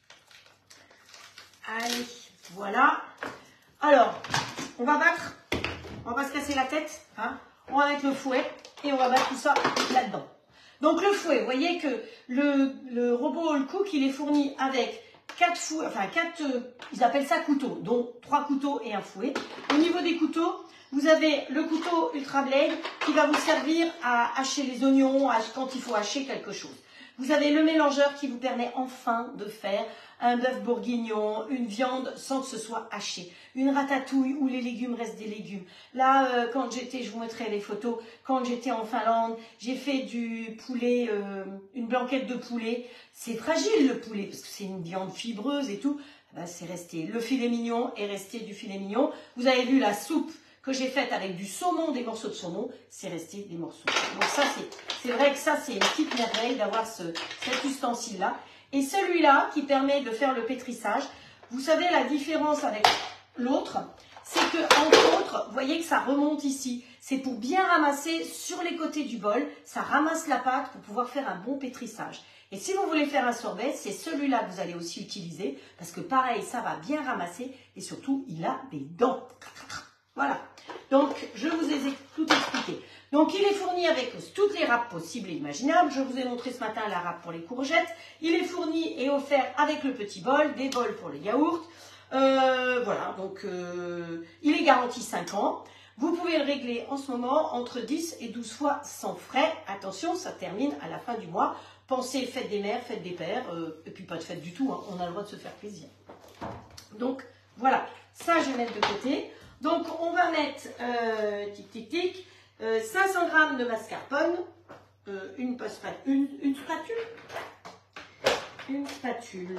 Allez, voilà. Alors, on va battre. On va pas se casser la tête. Hein. On va mettre le fouet et on va battre tout ça là-dedans. Donc le fouet, vous voyez que le, le robot All Cook, il est fourni avec quatre fouets, enfin quatre, euh, ils appellent ça couteaux, donc trois couteaux et un fouet. Au niveau des couteaux, vous avez le couteau Ultra Blade qui va vous servir à hacher les oignons quand il faut hacher quelque chose. Vous avez le mélangeur qui vous permet enfin de faire un bœuf bourguignon, une viande sans que ce soit haché, une ratatouille où les légumes restent des légumes. Là, euh, quand j'étais, je vous mettrai les photos, quand j'étais en Finlande, j'ai fait du poulet, euh, une blanquette de poulet. C'est fragile le poulet parce que c'est une viande fibreuse et tout. Ben, c'est resté. Le filet mignon est resté du filet mignon. Vous avez vu la soupe que j'ai faite avec du saumon, des morceaux de saumon, c'est resté des morceaux. Donc ça, c'est vrai que ça, c'est une petite merveille d'avoir ce, cet ustensile-là. Et celui-là, qui permet de faire le pétrissage, vous savez la différence avec l'autre, c'est que, entre autres, vous voyez que ça remonte ici. C'est pour bien ramasser sur les côtés du bol, ça ramasse la pâte pour pouvoir faire un bon pétrissage. Et si vous voulez faire un sorbet, c'est celui-là que vous allez aussi utiliser, parce que pareil, ça va bien ramasser, et surtout, il a des dents. Voilà, donc je vous ai tout expliqué. Donc il est fourni avec toutes les râpes possibles et imaginables. Je vous ai montré ce matin la râpe pour les courgettes. Il est fourni et offert avec le petit bol, des bols pour les yaourts. Euh, voilà, donc euh, il est garanti cinq ans. Vous pouvez le régler en ce moment entre dix et douze fois sans frais. Attention, ça termine à la fin du mois. Pensez fête des mères, fête des pères, euh, et puis pas de fête du tout, hein. On a le droit de se faire plaisir. Donc voilà, ça je vais mettre de côté. Donc, on va mettre, euh, tic, tic, tic, euh, cinq cents grammes de mascarpone, euh, une, une, une spatule, une spatule.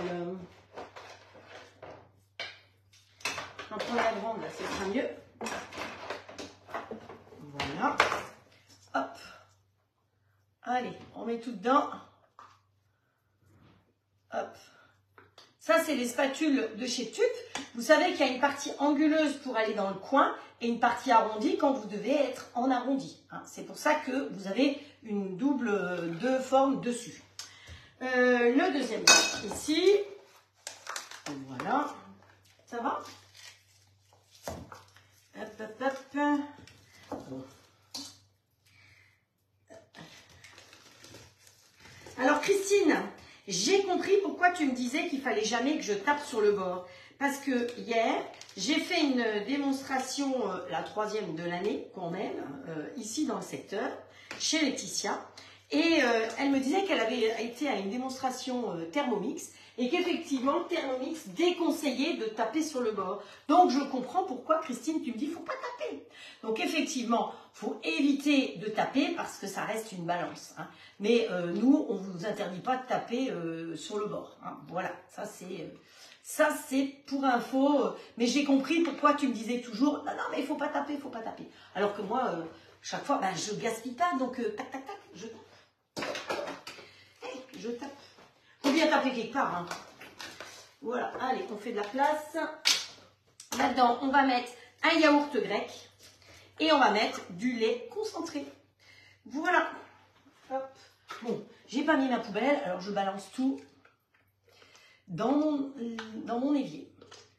J'en prends la grande, là, ce sera mieux. Voilà. Hop. Allez, on met tout dedans. Hop. Ça, c'est les spatules de chez Tup. Vous savez qu'il y a une partie anguleuse pour aller dans le coin et une partie arrondie quand vous devez être en arrondi. Hein, c'est pour ça que vous avez une double deux formes dessus. Euh, le deuxième ici. Voilà. Ça va? Hop, hop, hop. Bon. Alors, Christine, j'ai compris pourquoi tu me disais qu'il fallait jamais que je tape sur le bord. Parce que hier, j'ai fait une démonstration, euh, la troisième de l'année quand même, euh, ici dans le secteur, chez Laetitia. Et euh, elle me disait qu'elle avait été à une démonstration euh, Thermomix et qu'effectivement, Thermomix déconseillait de taper sur le bord. Donc, je comprends pourquoi, Christine, tu me dis, il ne faut pas taper. Donc, effectivement, il faut éviter de taper parce que ça reste une balance. Hein. Mais euh, nous, on ne vous interdit pas de taper euh, sur le bord. Hein. Voilà, ça c'est euh, ça c'est pour info. Mais j'ai compris pourquoi tu me disais toujours, non, non, mais il ne faut pas taper, il ne faut pas taper. Alors que moi, euh, chaque fois, ben, je gaspille pas, donc euh, tac, tac, tac, je tape. Hey, je tape. Faut bien taper quelque part. Hein. Voilà, allez, on fait de la place. Là-dedans, on va mettre un yaourt grec et on va mettre du lait concentré. Voilà. Hop. Bon, j'ai pas mis ma poubelle, alors je balance tout dans mon, dans mon évier.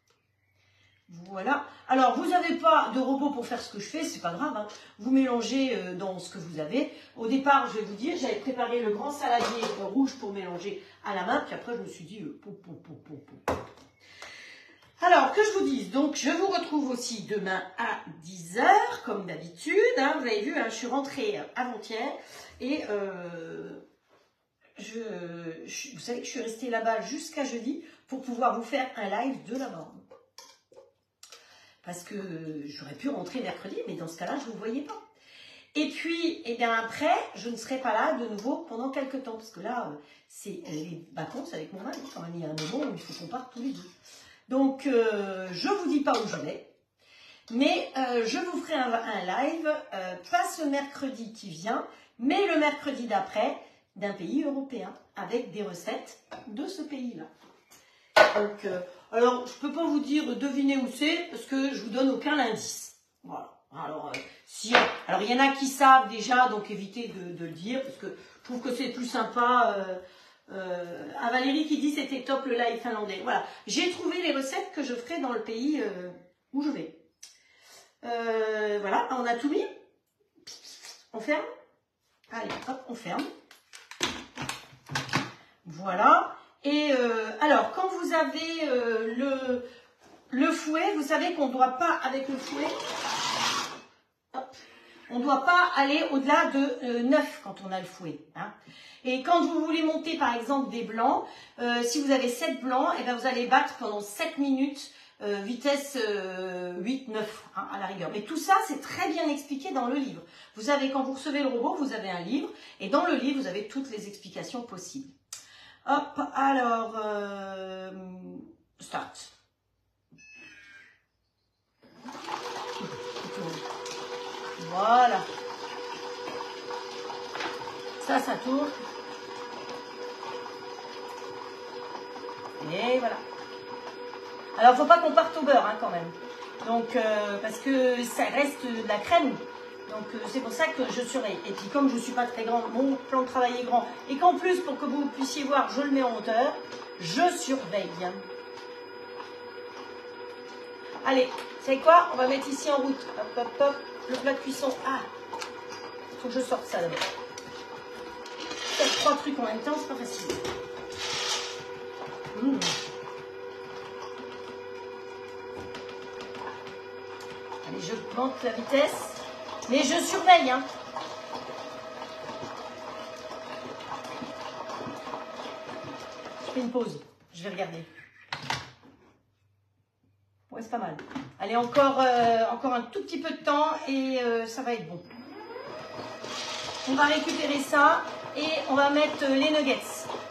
Voilà. Alors, vous n'avez pas de robot pour faire ce que je fais, c'est pas grave. Hein. Vous mélangez euh, dans ce que vous avez. Au départ, je vais vous dire, j'avais préparé le grand saladier euh, rouge pour mélanger à la main. Puis après, je me suis dit, euh, pou, pou, pou, pou, pou. Alors, que je vous dise, donc je vous retrouve aussi demain à dix heures, comme d'habitude. Hein. Vous avez vu, hein, je suis rentrée avant-hier et euh, je, je, vous savez que je suis restée là-bas jusqu'à jeudi pour pouvoir vous faire un live de la borne. Parce que j'aurais pu rentrer mercredi, mais dans ce cas-là, je ne vous voyais pas. Et puis, et bien après, je ne serai pas là de nouveau pendant quelques temps. Parce que là, c'est les vacances avec mon mari. Quand même, il y a un moment où il faut qu'on parte tous les deux. Donc, euh, je ne vous dis pas où je vais. Mais euh, je vous ferai un, un live, euh, pas ce mercredi qui vient, mais le mercredi d'après, d'un pays européen, avec des recettes de ce pays-là. Donc, euh, alors, je ne peux pas vous dire deviner où c'est, parce que je vous donne aucun indice. Voilà. Alors, euh, si, alors, il y en a qui savent déjà, donc évitez de, de le dire, parce que je trouve que c'est plus sympa. Euh, euh, à Valérie qui dit c'était top le live finlandais. Voilà. J'ai trouvé les recettes que je ferai dans le pays euh, où je vais. Euh, voilà, on a tout mis. On ferme. Allez, hop, on ferme. Voilà. Et euh, alors, quand vous avez euh, le, le fouet, vous savez qu'on ne doit pas, avec le fouet, hop, on ne doit pas aller au-delà de euh, neuf quand on a le fouet. Hein. Et quand vous voulez monter, par exemple, des blancs, euh, si vous avez sept blancs, et bien vous allez battre pendant sept minutes, euh, vitesse euh, huit neuf, hein, à la rigueur. Mais tout ça, c'est très bien expliqué dans le livre. Vous avez, quand vous recevez le robot, vous avez un livre, et dans le livre, vous avez toutes les explications possibles. Hop, alors, euh, start. Voilà. Ça, ça tourne. Et voilà. Alors, il ne faut pas qu'on parte au beurre, hein, quand même. Donc, euh, parce que ça reste de la crème. Donc, euh, c'est pour ça que je surveille. Et puis, comme je ne suis pas très grande, mon plan de travail est grand. Et qu'en plus, pour que vous puissiez voir, je le mets en hauteur. Je surveille. Allez, vous savez quoi? On va mettre ici en route. Hop, hop, hop. Le plat de cuisson. Ah, il faut que je sorte ça d'abord. Faire trois trucs en même temps, c'est pas facile. Mmh. Allez, je monte la vitesse. Mais je surveille, hein. Je fais une pause. Je vais regarder. Ouais, c'est pas mal. Allez, encore, euh, encore un tout petit peu de temps et euh, ça va être bon. On va récupérer ça et on va mettre les nuggets.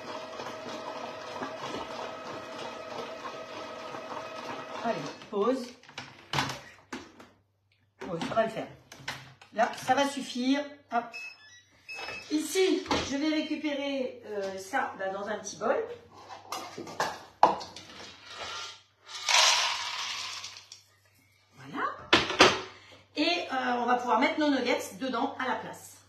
Allez, pause. Oui, ça va le faire. Là, ça va suffire. Hop. Ici, je vais récupérer euh, ça là, dans un petit bol. Voilà. Et euh, on va pouvoir mettre nos nuggets dedans à la place.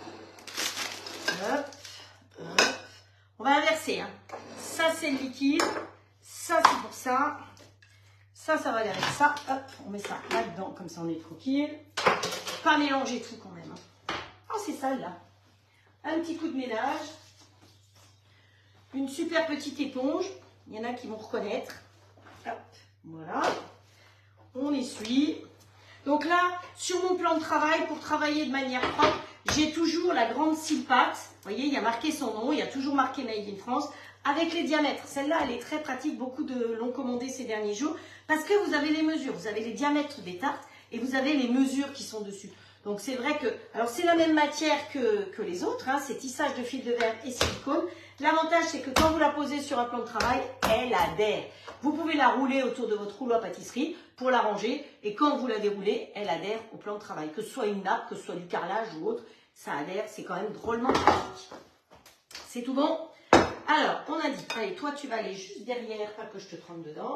Hop, hop. On va inverser. Hein. Ça, c'est le liquide. Ça, c'est pour ça. Ça, ça va aller avec ça. Hop, on met ça là-dedans. Comme ça, on est tranquille. Pas mélanger tout quand même. Oh, c'est sale là. Un petit coup de ménage. Une super petite éponge. Il y en a qui vont reconnaître. Hop, voilà. On essuie. Donc là, sur mon plan de travail, pour travailler de manière propre, j'ai toujours la grande scie pâte. Vous voyez, il y a marqué son nom, il y a toujours marqué Made in France avec les diamètres. Celle-là, elle est très pratique. Beaucoup de l'ont commandé ces derniers jours parce que vous avez les mesures. Vous avez les diamètres des tartes et vous avez les mesures qui sont dessus. Donc, c'est vrai que... Alors, c'est la même matière que, que les autres. Hein, c'est tissage de fil de verre et silicone. L'avantage, c'est que quand vous la posez sur un plan de travail, elle adhère. Vous pouvez la rouler autour de votre rouleau à pâtisserie pour la ranger. Et quand vous la déroulez, elle adhère au plan de travail. Que ce soit une nappe, que ce soit du carrelage ou autre, ça adhère. C'est quand même drôlement pratique. C'est tout bon? Alors, on a dit, allez, toi, tu vas aller juste derrière, pas que je te trempe dedans.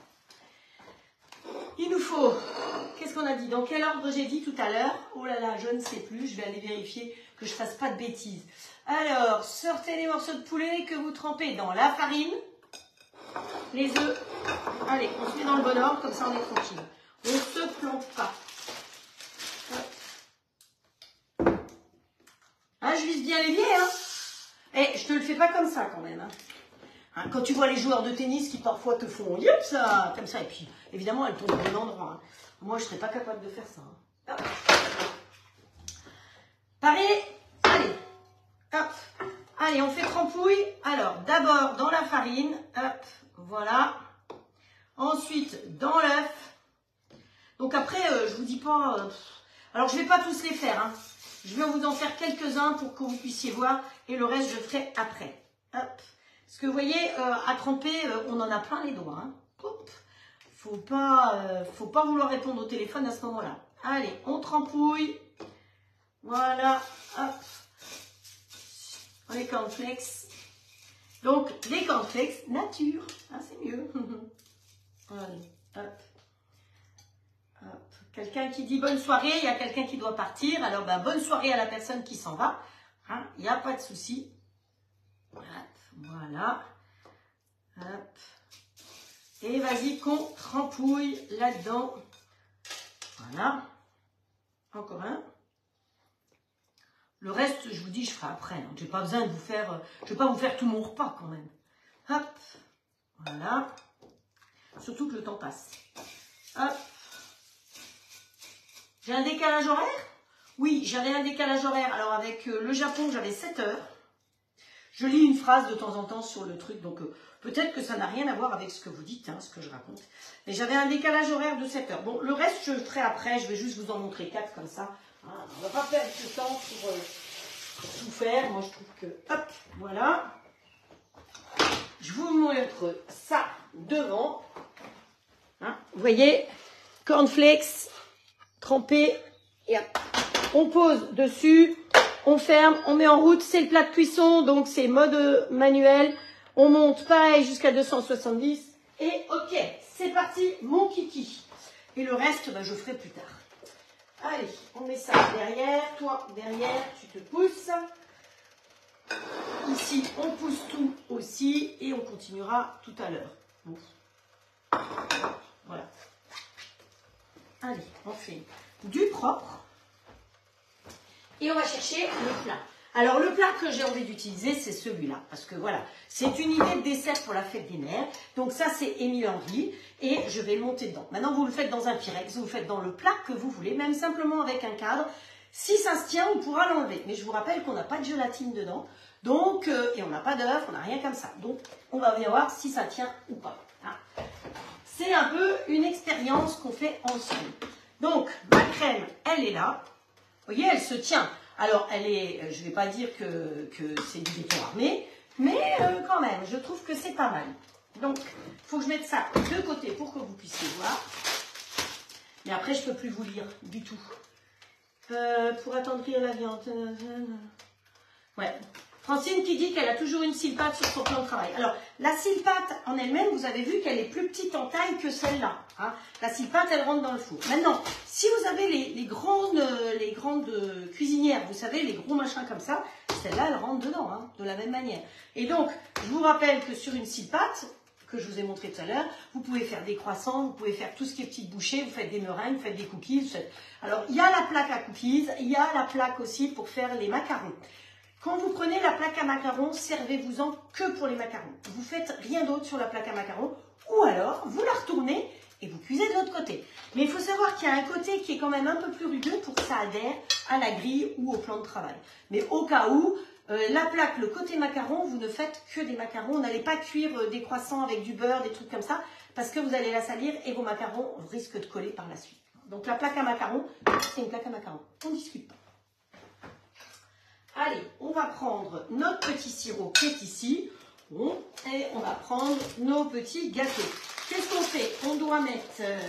Il nous faut, qu'est-ce qu'on a dit? Dans quel ordre j'ai dit tout à l'heure? Oh là là, je ne sais plus, je vais aller vérifier que je ne fasse pas de bêtises. Alors, sortez les morceaux de poulet que vous trempez dans la farine. Les œufs, allez, on se met dans le bon ordre, comme ça on est tranquille. On ne se plante pas. Ah, je vise bien l'évier, hein. Et je te le fais pas comme ça quand même. Hein. Hein, quand tu vois les joueurs de tennis qui parfois te font yep, ça, comme ça, et puis évidemment elles tombent au bon endroit. Hein. Moi je serais pas capable de faire ça. Hein. Hop. Pareil, allez, hop. Allez, on fait trempouille. Alors, d'abord dans la farine, hop, voilà. Ensuite, dans l'œuf. Donc après, euh, je vous dis pas... Euh, alors, je vais pas tous les faire. Hein. Je vais vous en faire quelques-uns pour que vous puissiez voir. Et le reste, je ferai après. Hop. Parce que vous voyez, euh, à tremper, euh, on en a plein les doigts. Hein. Hop. Faut pas, euh, faut pas vouloir répondre au téléphone à ce moment-là. Allez, on trempouille. Voilà. Hop. Les cornflakes. Donc, les cornflakes nature. Ah, c'est mieux. Allez, hop. Hop. Quelqu'un qui dit bonne soirée, il y a quelqu'un qui doit partir. Alors, ben, bonne soirée à la personne qui s'en va. Hein, il n'y a pas de souci. Hop, voilà. Hop. Et vas-y qu'on trempouille là-dedans. Voilà. Encore un. Le reste, je vous dis, je ferai après. Hein. Je n'ai pas besoin de vous faire... Je ne vais pas vous faire tout mon repas quand même. Hop. Voilà. Surtout que le temps passe. Hop. J'ai un décalage horaire? Oui, j'avais un décalage horaire. Alors, avec euh, le Japon, j'avais sept heures. Je lis une phrase de temps en temps sur le truc. Donc, euh, peut-être que ça n'a rien à voir avec ce que vous dites, hein, ce que je raconte. Mais j'avais un décalage horaire de sept heures. Bon, le reste, je le ferai après. Je vais juste vous en montrer quatre comme ça. Hein, on ne va pas perdre de temps pour, euh, pour tout faire. Moi, je trouve que... Hop, voilà. Je vous montre ça devant. Hein, vous voyez, cornflakes trempés. Et hop, on pose dessus. On ferme, on met en route, c'est le plat de cuisson, donc c'est mode manuel. On monte pareil jusqu'à deux cent soixante-dix. Et ok, c'est parti, mon kiki. Et le reste, ben, je ferai plus tard. Allez, on met ça derrière. Toi, derrière, tu te pousses. Ici, on pousse tout aussi. Et on continuera tout à l'heure. Bon. Voilà. Allez, on fait du propre. Et on va chercher le plat. Alors, le plat que j'ai envie d'utiliser, c'est celui-là. Parce que voilà, c'est une idée de dessert pour la fête des mères. Donc ça, c'est Émile Henry. Et je vais le monter dedans. Maintenant, vous le faites dans un Pyrex. Vous le faites dans le plat que vous voulez. Même simplement avec un cadre. Si ça se tient, on pourra l'enlever. Mais je vous rappelle qu'on n'a pas de gélatine dedans. Donc, euh, et on n'a pas d'œuf, on n'a rien comme ça. Donc, on va bien voir si ça tient ou pas. Hein. C'est un peu une expérience qu'on fait ensemble. Donc, ma crème, elle est là. Vous voyez, elle se tient. Alors, elle est, je ne vais pas dire que, que c'est du béton armé, mais euh, quand même, je trouve que c'est pas mal. Donc, il faut que je mette ça de côté pour que vous puissiez voir. Mais après, je ne peux plus vous lire du tout. Euh, pour attendrir la viande. Ouais. Francine qui dit qu'elle a toujours une scie pâte sur son plan de travail. Alors, la scie pâte en elle-même, vous avez vu qu'elle est plus petite en taille que celle-là. Hein. La scie pâte, elle rentre dans le four. Maintenant, si vous avez les, les, grandes, les grandes cuisinières, vous savez, les gros machins comme ça, celle-là, elle rentre dedans, hein, de la même manière. Et donc, je vous rappelle que sur une scie pâte, que je vous ai montré tout à l'heure, vous pouvez faire des croissants, vous pouvez faire tout ce qui est petites bouchées, vous faites des meringues, vous faites des cookies. Vous faites... Alors, il y a la plaque à cookies, il y a la plaque aussi pour faire les macarons. Quand vous prenez la plaque à macarons, servez-vous-en que pour les macarons. Vous faites rien d'autre sur la plaque à macarons, ou alors vous la retournez et vous cuisez de l'autre côté. Mais il faut savoir qu'il y a un côté qui est quand même un peu plus rugueux pour que ça adhère à la grille ou au plan de travail. Mais au cas où, euh, la plaque, le côté macaron, vous ne faites que des macarons. N'allez pas cuire euh, des croissants avec du beurre, des trucs comme ça, parce que vous allez la salir et vos macarons risquent de coller par la suite. Donc la plaque à macarons, c'est une plaque à macarons. On ne discute pas. Allez, on va prendre notre petit sirop qui est ici. Bon, et on va prendre nos petits gâteaux. Qu'est-ce qu'on fait? On doit mettre... Euh,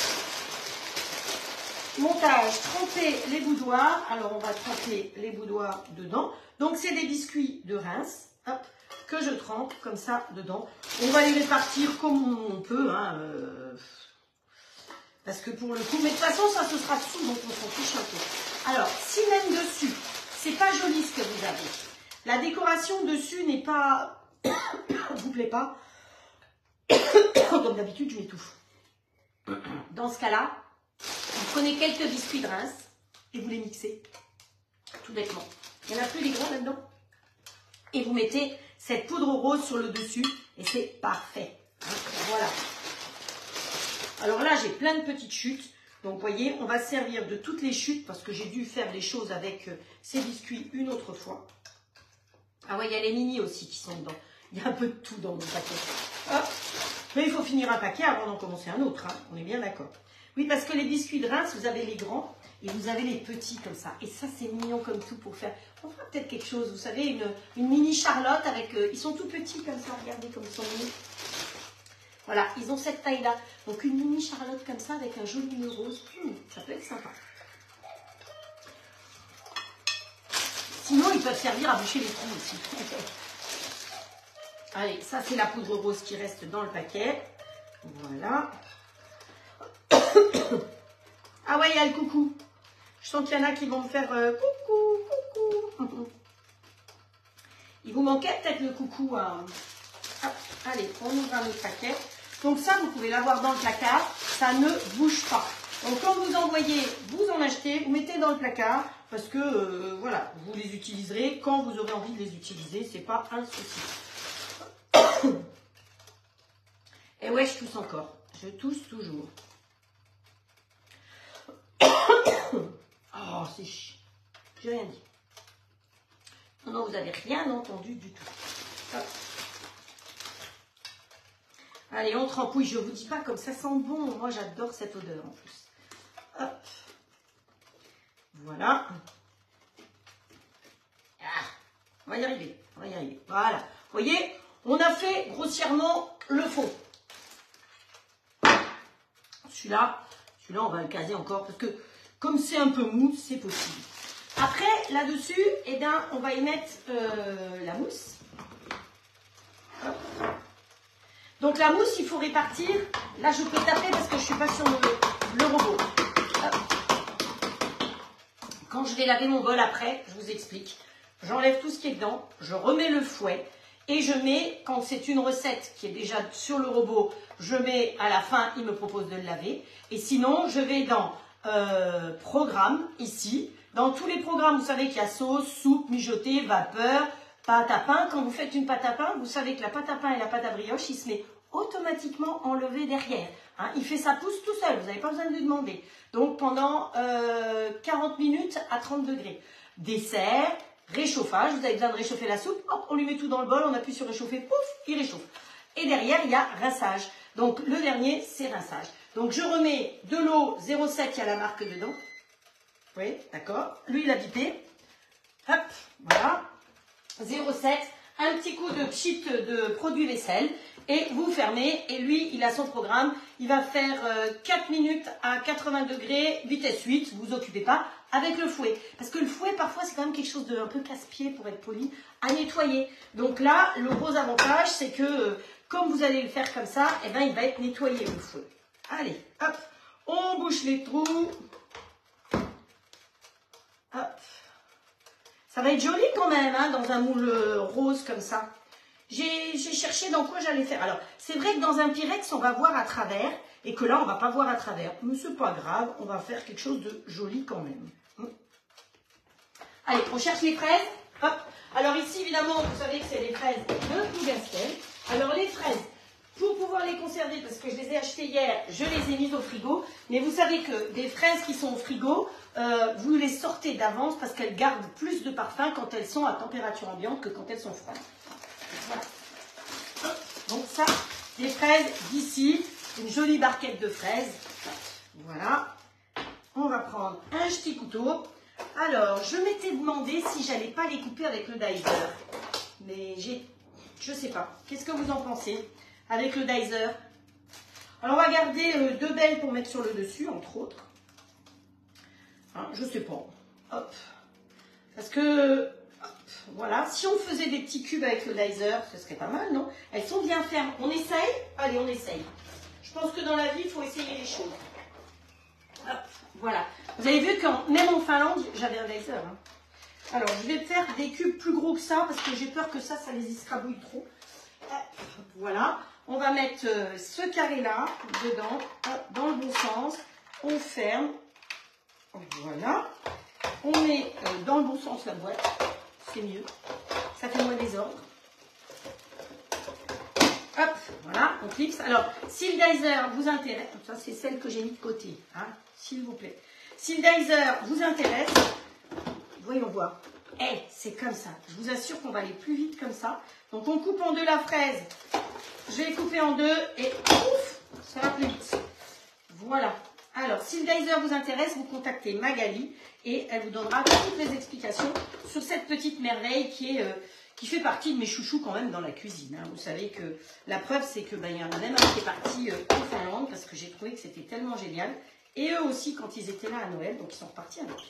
montage, tremper les boudoirs. Alors, on va tremper les boudoirs dedans. Donc, c'est des biscuits de Reims, hop, que je trempe comme ça dedans. On va les répartir comme on peut, hein, euh, parce que pour le coup, mais de toute façon, ça ce sera dessous, donc on s'en fiche un peu. Alors, si même dessus, c'est pas joli ce que vous avez, la décoration dessus n'est pas, vous plaît pas, comme d'habitude, je m'étouffe. Dans ce cas-là, vous prenez quelques biscuits de Reims et vous les mixez, tout bêtement. Il n'y en a plus les grands là-dedans. Et vous mettez cette poudre rose sur le dessus et c'est parfait. Voilà. Alors là, j'ai plein de petites chutes. Donc, vous voyez, on va se servir de toutes les chutes parce que j'ai dû faire les choses avec ces biscuits une autre fois. Ah ouais, il y a les mini aussi qui sont dedans. Il y a un peu de tout dans mon paquet. Hop. Mais il faut finir un paquet avant d'en commencer un autre. Hein. On est bien d'accord. Oui, parce que les biscuits de Reims, vous avez les grands et vous avez les petits comme ça. Et ça, c'est mignon comme tout pour faire. On fera peut-être quelque chose, vous savez, une, une mini Charlotte avec... Euh, ils sont tout petits comme ça, regardez comme ils sont mignons. Voilà, ils ont cette taille-là. Donc une mini Charlotte comme ça avec un joli nœud rose. Hum, ça peut être sympa. Sinon, ils peuvent servir à boucher les trous aussi. Allez, ça c'est la poudre rose qui reste dans le paquet. Voilà. Ah ouais, il y a le coucou. Je sens qu'il y en a qui vont me faire euh, coucou, coucou. Il vous manquait peut-être le coucou. Hein. Hop, allez, on ouvre un autre paquet. Donc ça, vous pouvez l'avoir dans le placard. Ça ne bouge pas. Donc quand vous envoyez, vous en achetez, vous mettez dans le placard. Parce que, euh, voilà, vous les utiliserez quand vous aurez envie de les utiliser. C'est pas un souci. Et ouais, je tousse encore. Je tousse toujours. Oh, c'est chiant. J'ai rien dit. Non, non, vous n'avez rien entendu du tout. Hop. Allez, on trempouille. Je ne vous dis pas comme ça sent bon. Moi, j'adore cette odeur en plus. Hop. Voilà. Ah, on va y arriver. On va y arriver. Voilà. Vous voyez, on a fait grossièrement le fond. Celui-là, celui-là, on va le caser encore parce que comme c'est un peu mou, c'est possible. Après, là-dessus, eh bien, on va y mettre euh, la mousse. Hop. Donc la mousse, il faut répartir. Là, je peux taper parce que je ne suis pas sur le, le robot. Hop. Quand je vais laver mon bol après, je vous explique. J'enlève tout ce qui est dedans, je remets le fouet et je mets, quand c'est une recette qui est déjà sur le robot, je mets à la fin, il me propose de le laver. Et sinon, je vais dans euh, programme, ici. Dans tous les programmes, vous savez qu'il y a sauce, soupe, mijotée, vapeur, pâte à pain. Quand vous faites une pâte à pain, vous savez que la pâte à pain et la pâte à brioche, il se met automatiquement enlevé derrière. Hein, il fait sa pousse tout seul, vous n'avez pas besoin de lui demander. Donc pendant euh, quarante minutes à trente degrés. Dessert, réchauffage, vous avez besoin de réchauffer la soupe, hop, on lui met tout dans le bol, on appuie sur réchauffer, pouf, il réchauffe. Et derrière, il y a rinçage. Donc le dernier, c'est rinçage. Donc je remets de l'eau zéro sept, il y a la marque dedans. Oui, d'accord. Lui, il a bipé. Hop, voilà. zéro sept, un petit coup de pchit de produit vaisselle. Et vous fermez. Et lui, il a son programme. Il va faire euh, quatre minutes à quatre-vingts degrés, vitesse huit. Vous vous occupez pas avec le fouet. Parce que le fouet, parfois, c'est quand même quelque chose de un peu casse-pied, pour être poli, à nettoyer. Donc là, le gros avantage, c'est que, euh, comme vous allez le faire comme ça, eh ben, il va être nettoyé, le fouet. Allez, hop, on bouche les trous. Hop. Ça va être joli quand même, hein, dans un moule rose comme ça. J'ai cherché dans quoi j'allais faire. Alors, c'est vrai que dans un Pyrex, on va voir à travers, et que là, on ne va pas voir à travers. Mais c'est pas grave, on va faire quelque chose de joli quand même. Hum. Allez, on cherche les fraises. Hop. Alors ici, évidemment, vous savez que c'est les fraises de Plougastel. Alors les fraises, pour pouvoir les conserver, conservées parce que je les ai achetées hier, je les ai mises au frigo. Mais vous savez que des fraises qui sont au frigo, euh, vous les sortez d'avance parce qu'elles gardent plus de parfum quand elles sont à température ambiante que quand elles sont froides. Voilà. Donc ça, des fraises d'ici, une jolie barquette de fraises. Voilà. On va prendre un petit couteau. Alors, je m'étais demandé si j'allais pas les couper avec le dicer. Mais j'ai... Je sais pas. Qu'est-ce que vous en pensez avec le dicer? Alors, on va garder euh, deux belles pour mettre sur le dessus, entre autres. Hein, je sais pas. Hop. Parce que, hop, voilà. Si on faisait des petits cubes avec le dicer, ce serait pas mal, non? Elles sont bien fermes. On essaye? Allez, on essaye. Je pense que dans la vie, il faut essayer les choses. Hop, voilà. Vous avez vu que même en Finlande, j'avais un dicer. Hein. Alors, je vais faire des cubes plus gros que ça parce que j'ai peur que ça, ça les escrabouille trop. Hop, voilà. On va mettre euh, ce carré-là dedans, hop, dans le bon sens. On ferme. Voilà. On met euh, dans le bon sens la boîte. C'est mieux. Ça fait moins désordre. Hop, voilà, on clipse. Alors, si le dicer vous intéresse, ça c'est celle que j'ai mis de côté, hein, s'il vous plaît. Si le dicer vous intéresse, voyons voir. Eh, hey, c'est comme ça. Je vous assure qu'on va aller plus vite comme ça. Donc, on coupe en deux la fraise. Je vais couper en deux et ouf, ça va plus vite. Voilà. Alors, si le dicer vous intéresse, vous contactez Magali et elle vous donnera toutes les explications sur cette petite merveille qui est... Euh, qui fait partie de mes chouchous quand même dans la cuisine. Hein. Vous savez que la preuve, c'est que ben, y en a même un qui est parti euh, en Finlande parce que j'ai trouvé que c'était tellement génial. Et eux aussi, quand ils étaient là à Noël, donc ils sont repartis avec.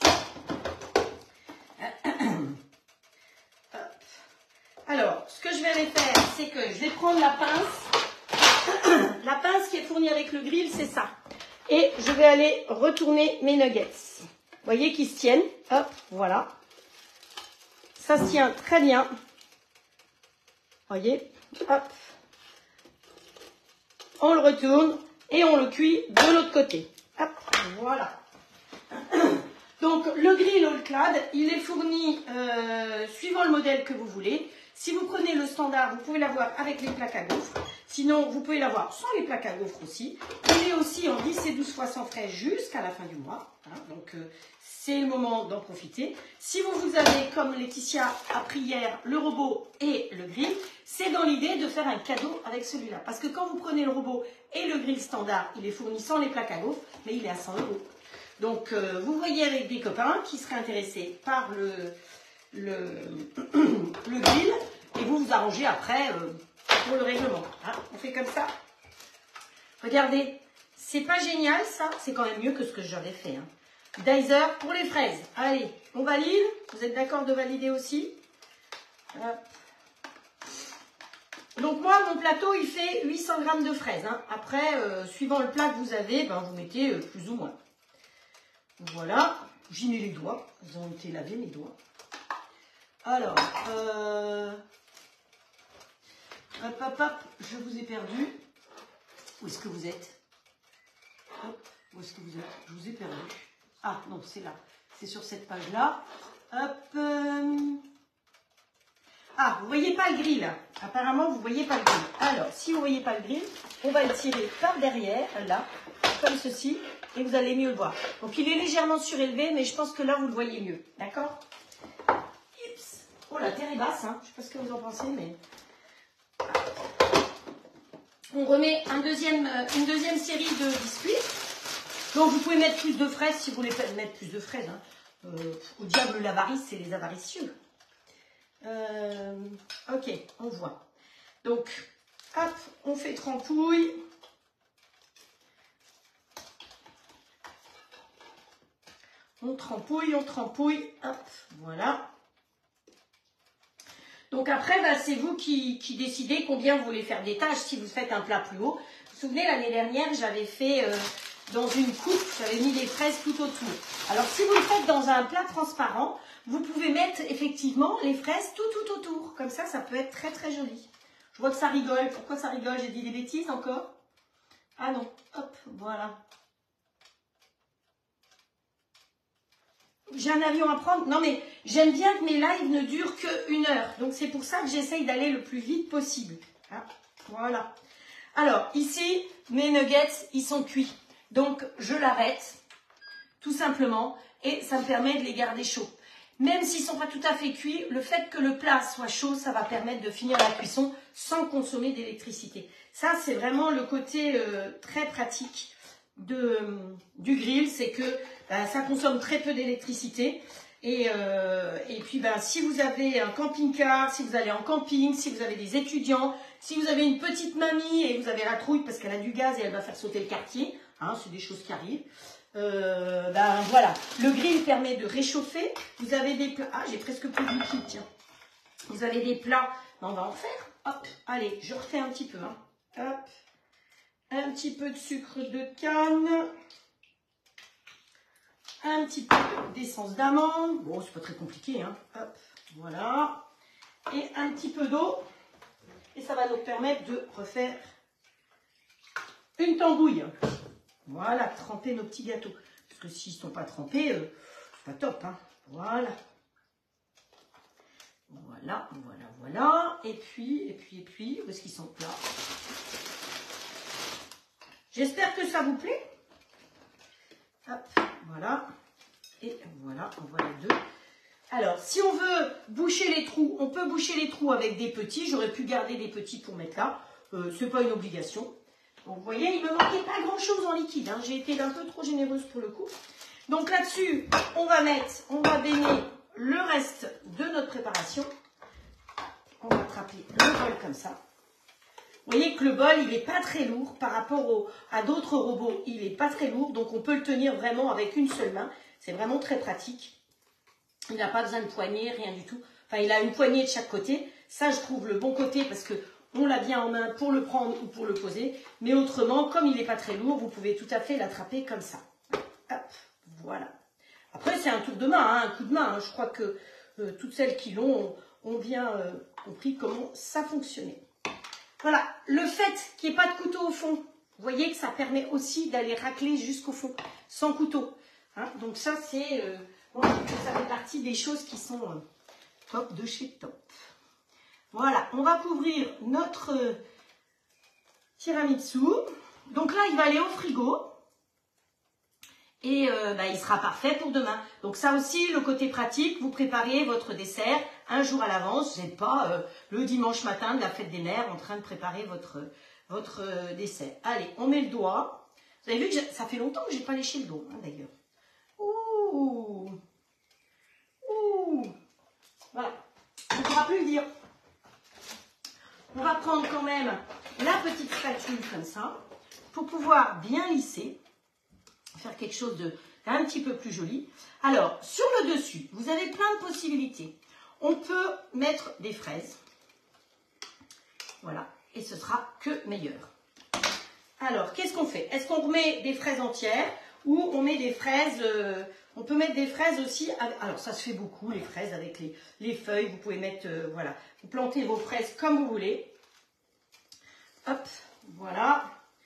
Alors, ce que je vais aller faire, c'est que je vais prendre la pince. La pince qui est fournie avec le grill, c'est ça. Et je vais aller retourner mes nuggets. Vous voyez qu'ils se tiennent. Hop, voilà. Ça se tient très bien. Voyez, hop, on le retourne et on le cuit de l'autre côté. Hop, voilà. Donc, le grill All-Clad, il est fourni euh, suivant le modèle que vous voulez. Si vous prenez le standard, vous pouvez l'avoir avec les plaques à gaufres. Sinon, vous pouvez l'avoir sans les plaques à gaufres aussi. Il est aussi en dix et douze fois sans frais jusqu'à la fin du mois. Hein, donc, euh, c'est le moment d'en profiter. Si vous, vous avez, comme Laetitia a pris hier, le robot et le grill, c'est dans l'idée de faire un cadeau avec celui-là. Parce que quand vous prenez le robot et le grill standard, il est fourni sans les plaques à gaufres, mais il est à cent euros. Donc, euh, vous voyez avec des copains qui seraient intéressés par le, le, le grill et vous vous arrangez après euh, pour le règlement. Hein, on fait comme ça. Regardez, c'est pas génial ça, c'est quand même mieux que ce que j'avais fait. Hein. Dicer pour les fraises. Allez, on valide. Vous êtes d'accord de valider aussi? Hop. Donc moi, mon plateau, il fait huit cents grammes de fraises. Hein. Après, euh, suivant le plat que vous avez, ben, vous mettez euh, plus ou moins. Voilà. J'y mets les doigts. Ils ont été lavés, mes doigts. Alors, euh... hop, hop, hop, je vous ai perdu. Où est-ce que vous êtes? Hop, où est-ce que vous êtes? Je vous ai perdu. Ah, non, c'est là. C'est sur cette page-là. Hop. Euh... Ah, vous voyez pas le grill, là. Apparemment, vous voyez pas le grill. Alors, si vous voyez pas le grill, on va le tirer par derrière, là, comme ceci, et vous allez mieux le voir. Donc, il est légèrement surélevé, mais je pense que là, vous le voyez mieux. D'accord? Oups. Oh, la terre est basse, hein. Je sais pas ce que vous en pensez, mais... On remet un deuxième, euh, une deuxième série de biscuits. Donc, vous pouvez mettre plus de fraises si vous voulez mettre plus de fraises. Hein. Euh, au diable l'avarice, c'est les avaricieux. Euh, ok, on voit. Donc, hop, on fait trempouille. On trempouille, on trempouille. Hop, voilà. Donc après, bah, c'est vous qui, qui décidez combien vous voulez faire des tâches si vous faites un plat plus haut. Vous vous souvenez, l'année dernière, j'avais fait euh, dans une coupe, j'avais mis des fraises tout autour. Alors si vous le faites dans un plat transparent, vous pouvez mettre effectivement les fraises tout tout autour. Comme ça, ça peut être très très joli. Je vois que ça rigole. Pourquoi ça rigole? J'ai dit des bêtises encore? Ah non, hop, voilà. J'ai un avion à prendre. Non, mais j'aime bien que mes lives ne durent qu'une heure. Donc, c'est pour ça que j'essaye d'aller le plus vite possible. Hein, voilà. Alors, ici, mes nuggets, ils sont cuits. Donc, je l'arrête, tout simplement, et ça me permet de les garder chauds. Même s'ils ne sont pas tout à fait cuits, le fait que le plat soit chaud, ça va permettre de finir la cuisson sans consommer d'électricité. Ça, c'est vraiment le côté euh, très pratique de, du grill, c'est que bah, ça consomme très peu d'électricité. Et, euh, et puis, bah, si vous avez un camping-car, si vous allez en camping, si vous avez des étudiants, si vous avez une petite mamie et vous avez la trouille parce qu'elle a du gaz et elle va faire sauter le quartier, hein, c'est des choses qui arrivent. Euh, ben voilà, le grill permet de réchauffer. Vous avez des plats, ah j'ai presque plus de liquide, tiens. Vous avez des plats, ben, on va en faire. Hop, allez, je refais un petit peu. Hein. Hop, un petit peu de sucre de canne, un petit peu d'essence d'amande. Bon, c'est pas très compliqué. Hein. Hop, voilà, et un petit peu d'eau. Et ça va nous permettre de refaire une tambouille. Voilà, tremper nos petits gâteaux. Parce que s'ils ne sont pas trempés, euh, c'est pas top. Hein. Voilà. Voilà, voilà, voilà. Et puis, et puis, et puis, où est-ce qu'ils sont là? J'espère que ça vous plaît. Hop, voilà. Et voilà, on voit les deux. Alors, si on veut boucher les trous, on peut boucher les trous avec des petits. J'aurais pu garder des petits pour mettre là. Euh, ce n'est pas une obligation. Donc, vous voyez, il ne me manquait pas grand-chose en liquide. Hein. J'ai été un peu trop généreuse pour le coup. Donc là-dessus, on va mettre, on va baigner le reste de notre préparation. On va attraper le bol comme ça. Vous voyez que le bol, il n'est pas très lourd par rapport au, à d'autres robots. Il n'est pas très lourd, donc on peut le tenir vraiment avec une seule main. C'est vraiment très pratique. Il n'a pas besoin de poignée, rien du tout. Enfin, il a une poignée de chaque côté. Ça, je trouve le bon côté parce que on l'a bien en main pour le prendre ou pour le poser. Mais autrement, comme il n'est pas très lourd, vous pouvez tout à fait l'attraper comme ça. Hop, voilà. Après, c'est un tour de main, hein, un coup de main. Hein. Je crois que euh, toutes celles qui l'ont ont bien euh, compris comment ça fonctionnait. Voilà. Le fait qu'il n'y ait pas de couteau au fond, vous voyez que ça permet aussi d'aller racler jusqu'au fond, sans couteau. Hein. Donc ça, c'est... Euh, bon, ça fait partie des choses qui sont euh, top de chez top. Voilà, on va couvrir notre tiramisu. Donc là, il va aller au frigo. Et euh, bah, il sera parfait pour demain. Donc ça aussi, le côté pratique, vous préparez votre dessert un jour à l'avance. Vous n'êtes pas euh, le dimanche matin de la fête des mères en train de préparer votre, votre euh, dessert. Allez, on met le doigt. Vous avez vu que ça fait longtemps que je n'ai pas léché le doigt, hein, d'ailleurs. Ouh, ouh. Voilà, on ne pourra plus le dire. On va prendre quand même la petite spatule comme ça pour pouvoir bien lisser, faire quelque chose de un petit peu plus joli. Alors, sur le dessus, vous avez plein de possibilités. On peut mettre des fraises. Voilà, et ce sera que meilleur. Alors, qu'est-ce qu'on fait? Est-ce qu'on met des fraises entières ou on met des fraises... Euh, on peut mettre des fraises aussi... Avec, alors, ça se fait beaucoup, les fraises avec les, les feuilles. Vous pouvez mettre... Euh, voilà, vous plantez vos fraises comme vous voulez. Hop, voilà.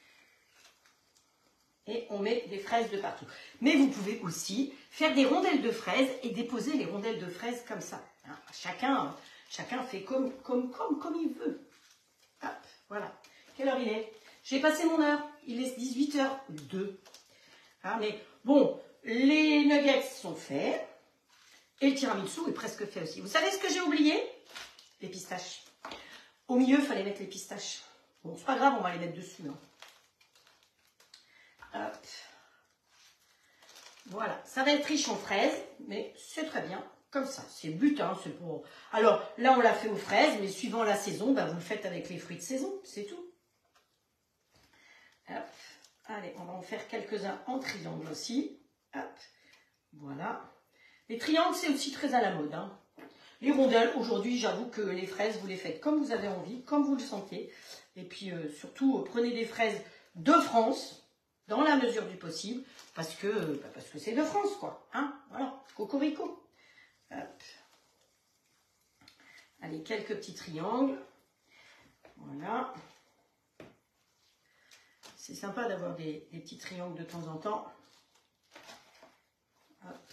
Et on met des fraises de partout. Mais vous pouvez aussi faire des rondelles de fraises et déposer les rondelles de fraises comme ça. Hein, chacun, chacun fait comme, comme, comme, comme il veut. Hop, voilà. Quelle heure il est? J'ai passé mon heure. Il est dix-huit heures deux. Hein, mais bon, les nuggets sont faits. Et le tiramisu est presque fait aussi. Vous savez ce que j'ai oublié? Les pistaches. Au milieu, il fallait mettre les pistaches. Bon, c'est pas grave, on va les mettre dessus. Hein. Hop. Voilà, ça va être riche en fraises, mais c'est très bien, comme ça, c'est le but. Hein, c'est pour... Alors là, on l'a fait aux fraises, mais suivant la saison, bah, vous le faites avec les fruits de saison, c'est tout. Hop. Allez, on va en faire quelques-uns en triangle aussi. Hop. Voilà. Les triangles, c'est aussi très à la mode. Hein. Les rondelles, aujourd'hui, j'avoue que les fraises, vous les faites comme vous avez envie, comme vous le sentez. Et puis, euh, surtout, euh, prenez des fraises de France, dans la mesure du possible, parce que bah parce que c'est de France, quoi. Hein, voilà, cocorico. Hop. Allez, quelques petits triangles. Voilà. C'est sympa d'avoir des, des petits triangles de temps en temps. Hop.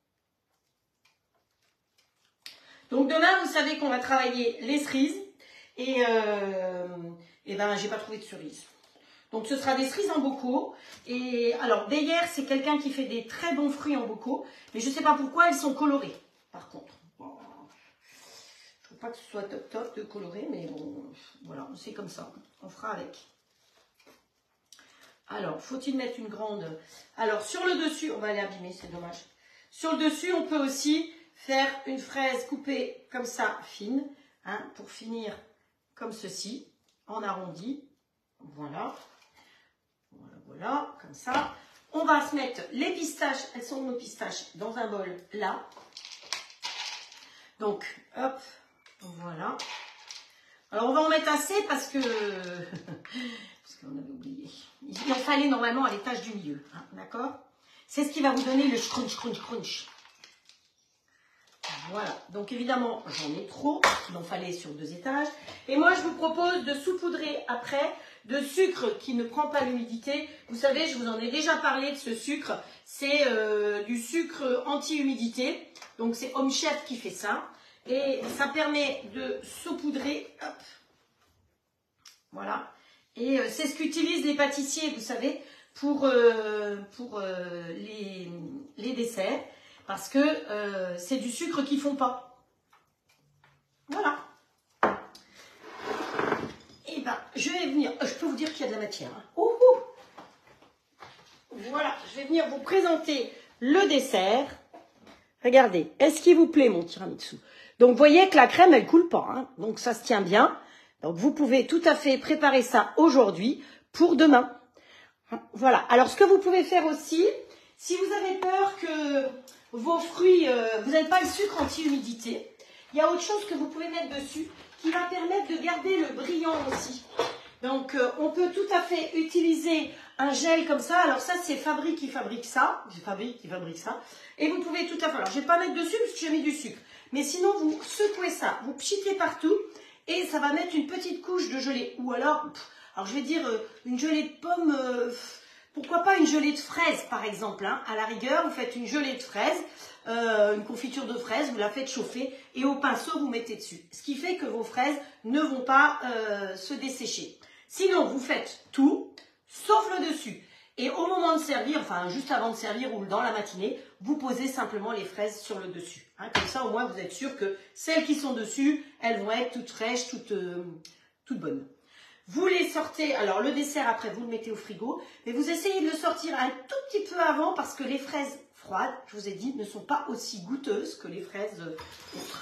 Donc demain, vous savez qu'on va travailler les cerises. et, euh, et ben j'ai pas trouvé de cerises. Donc ce sera des cerises en bocaux. Et alors Beyer, c'est quelqu'un qui fait des très bons fruits en bocaux, mais je sais pas pourquoi elles sont colorées. Par contre, bon, je trouve pas que ce soit top top de colorer, mais bon, voilà, c'est comme ça. On fera avec. Alors, faut-il mettre une grande... Alors, sur le dessus, on va aller abîmer, c'est dommage. Sur le dessus, on peut aussi faire une fraise coupée comme ça, fine, hein, pour finir comme ceci, en arrondi. Voilà. Voilà, voilà, comme ça. On va se mettre les pistaches, elles sont nos pistaches, dans un bol, là. Donc, hop, voilà. Alors, on va en mettre assez parce que... parce qu'on avait oublié. Il en fallait normalement à l'étage du milieu, hein, d'accord? C'est ce qui va vous donner le crunch, crunch, crunch. Voilà. Donc, évidemment, j'en ai trop. Il en fallait sur deux étages. Et moi, je vous propose de saupoudrer après de sucre qui ne prend pas l'humidité. Vous savez, je vous en ai déjà parlé de ce sucre. C'est euh, du sucre anti-humidité. Donc, c'est Home Chef qui fait ça. Et ça permet de saupoudrer. Hop. Voilà. Et euh, c'est ce qu'utilisent les pâtissiers, vous savez, pour, euh, pour euh, les, les desserts. Parce que euh, c'est du sucre qu'ils ne font pas. Voilà. Et ben, je vais venir. Je peux vous dire qu'il y a de la matière. Hein. Ouh, ouh. Voilà, je vais venir vous présenter le dessert. Regardez, est-ce qu'il vous plaît mon tiramisu? Donc, vous voyez que la crème, elle coule pas. Hein. Donc, ça se tient bien. Donc, vous pouvez tout à fait préparer ça aujourd'hui pour demain. Voilà. Alors, ce que vous pouvez faire aussi, si vous avez peur que vos fruits, euh, vous n'avez pas le sucre anti-humidité, il y a autre chose que vous pouvez mettre dessus qui va permettre de garder le brillant aussi. Donc, euh, on peut tout à fait utiliser un gel comme ça. Alors, ça, c'est Fabri qui fabrique ça. C'est Fabri qui fabrique ça. Et vous pouvez tout à fait... Alors, je ne vais pas mettre dessus parce que j'ai mis du sucre. Mais sinon, vous secouez ça, vous pchitez partout et ça va mettre une petite couche de gelée. Ou alors, pff, alors je vais dire euh, une gelée de pomme... Euh, pourquoi pas une gelée de fraises, par exemple, hein. À la rigueur, vous faites une gelée de fraises, euh, une confiture de fraises, vous la faites chauffer et au pinceau, vous mettez dessus. Ce qui fait que vos fraises ne vont pas euh, se dessécher. Sinon, vous faites tout, sauf le dessus. Et au moment de servir, enfin juste avant de servir ou dans la matinée, vous posez simplement les fraises sur le dessus. Hein. Comme ça, au moins, vous êtes sûr que celles qui sont dessus, elles vont être toutes fraîches, toutes, euh, toutes bonnes. Vous les sortez, alors le dessert après vous le mettez au frigo, mais vous essayez de le sortir un tout petit peu avant parce que les fraises froides, je vous ai dit, ne sont pas aussi goûteuses que les fraises autres.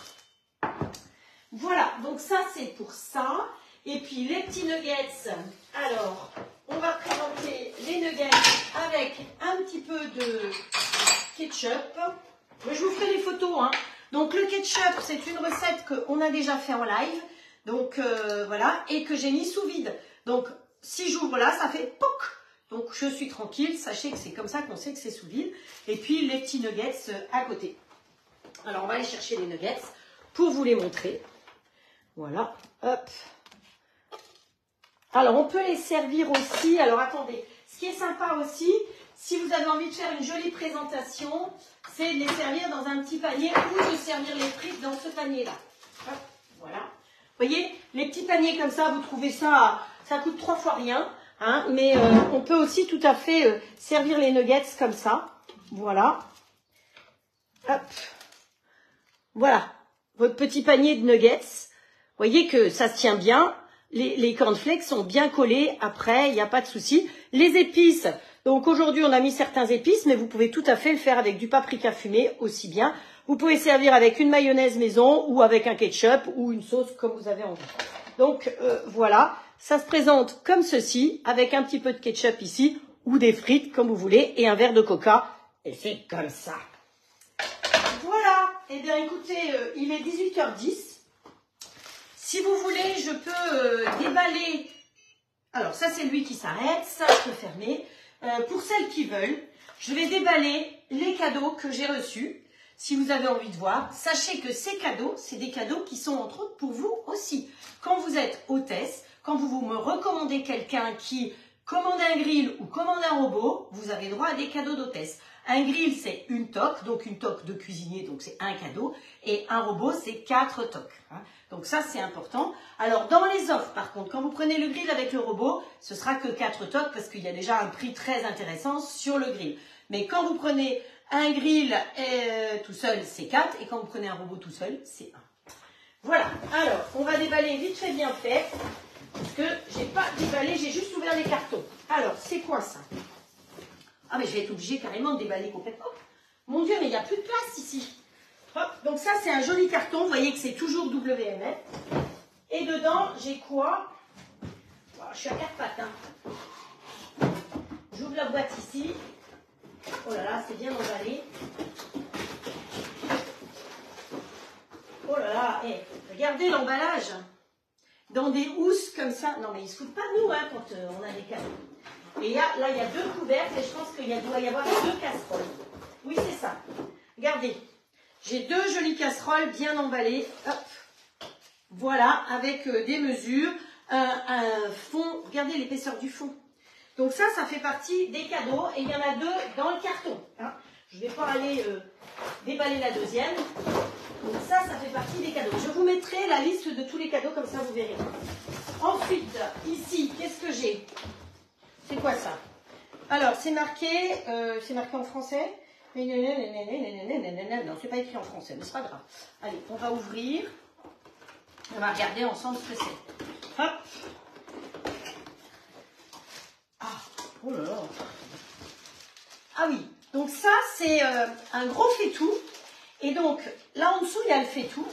Voilà, donc ça c'est pour ça. Et puis les petits nuggets, alors on va présenter les nuggets avec un petit peu de ketchup. Je vous ferai les photos, hein. Donc le ketchup, c'est une recette qu'on a déjà fait en live. Donc euh, voilà, et que j'ai mis sous vide. Donc si j'ouvre là, ça fait poc. Donc je suis tranquille, sachez que c'est comme ça qu'on sait que c'est sous vide. Et puis les petits nuggets à côté. Alors on va aller chercher les nuggets pour vous les montrer. Voilà, hop. Alors on peut les servir aussi, alors attendez, ce qui est sympa aussi, si vous avez envie de faire une jolie présentation, c'est de les servir dans un petit panier ou de servir les frites dans ce panier-là. Hop, voilà. Vous voyez, les petits paniers comme ça, vous trouvez ça, ça coûte trois fois rien, hein, mais euh, on peut aussi tout à fait euh, servir les nuggets comme ça. Voilà. Hop. Voilà, votre petit panier de nuggets. Vous voyez que ça se tient bien. Les, les cornflakes sont bien collés après, il n'y a pas de souci. Les épices, donc aujourd'hui on a mis certains épices, mais vous pouvez tout à fait le faire avec du paprika fumé aussi bien. Vous pouvez servir avec une mayonnaise maison ou avec un ketchup ou une sauce comme vous avez envie. Donc euh, voilà, ça se présente comme ceci, avec un petit peu de ketchup ici, ou des frites comme vous voulez, et un verre de coca. Et c'est comme ça. Voilà, et eh bien écoutez, euh, il est dix-huit heures dix. Si vous voulez, je peux euh, déballer. Alors ça c'est lui qui s'arrête, ça je peux fermer. Euh, pour celles qui veulent, je vais déballer les cadeaux que j'ai reçus. Si vous avez envie de voir, sachez que ces cadeaux, c'est des cadeaux qui sont entre autres pour vous aussi. Quand vous êtes hôtesse, quand vous, vous me recommandez quelqu'un qui commande un grill ou commande un robot, vous avez droit à des cadeaux d'hôtesse. Un grill, c'est une toque, donc une toque de cuisinier, donc c'est un cadeau. Et un robot, c'est quatre toques. Hein. Donc ça, c'est important. Alors, dans les offres, par contre, quand vous prenez le grill avec le robot, ce sera que quatre toques parce qu'il y a déjà un prix très intéressant sur le grill. Mais quand vous prenez un grill euh, tout seul, c'est quatre. Et quand vous prenez un robot tout seul, c'est un. Voilà. Alors, on va déballer vite fait bien fait. Parce que j'ai pas déballé, j'ai juste ouvert les cartons. Alors, c'est quoi ça? Ah, mais je vais être obligée carrément de déballer complètement. Mon Dieu, mais il n'y a plus de place ici. Hop, donc ça, c'est un joli carton. Vous voyez que c'est toujours W M F. Et dedans, j'ai quoi? Oh, je suis à quatre pattes. Hein. J'ouvre la boîte ici. Oh là là, c'est bien emballé. Oh là là, hey, regardez l'emballage. Dans des housses comme ça. Non, mais ils ne se foutent pas de nous hein, quand euh, on a des cadeaux. Et y a, là, il y a deux couvercles et je pense qu'il doit y avoir deux casseroles. Oui, c'est ça. Regardez. J'ai deux jolies casseroles bien emballées. Hop. Voilà, avec euh, des mesures. Un, un fond. Regardez l'épaisseur du fond. Donc ça, ça fait partie des cadeaux. Et il y en a deux dans le carton. Hein. Je ne vais pas aller euh, déballer la deuxième. Donc ça, ça fait partie des cadeaux. Je vous mettrai la liste de tous les cadeaux, comme ça vous verrez. Ensuite, ici, qu'est-ce que j'ai? C'est quoi ça? Alors, c'est marqué, euh, c'est marqué en français. Non, c'est pas écrit en français, mais c'est pas grave. Allez, on va ouvrir. On va regarder ensemble ce que c'est. Hop. Ah, oh là là. Ah oui, donc ça, c'est euh, un gros faitout. Et donc, là en dessous, il y a le faitout.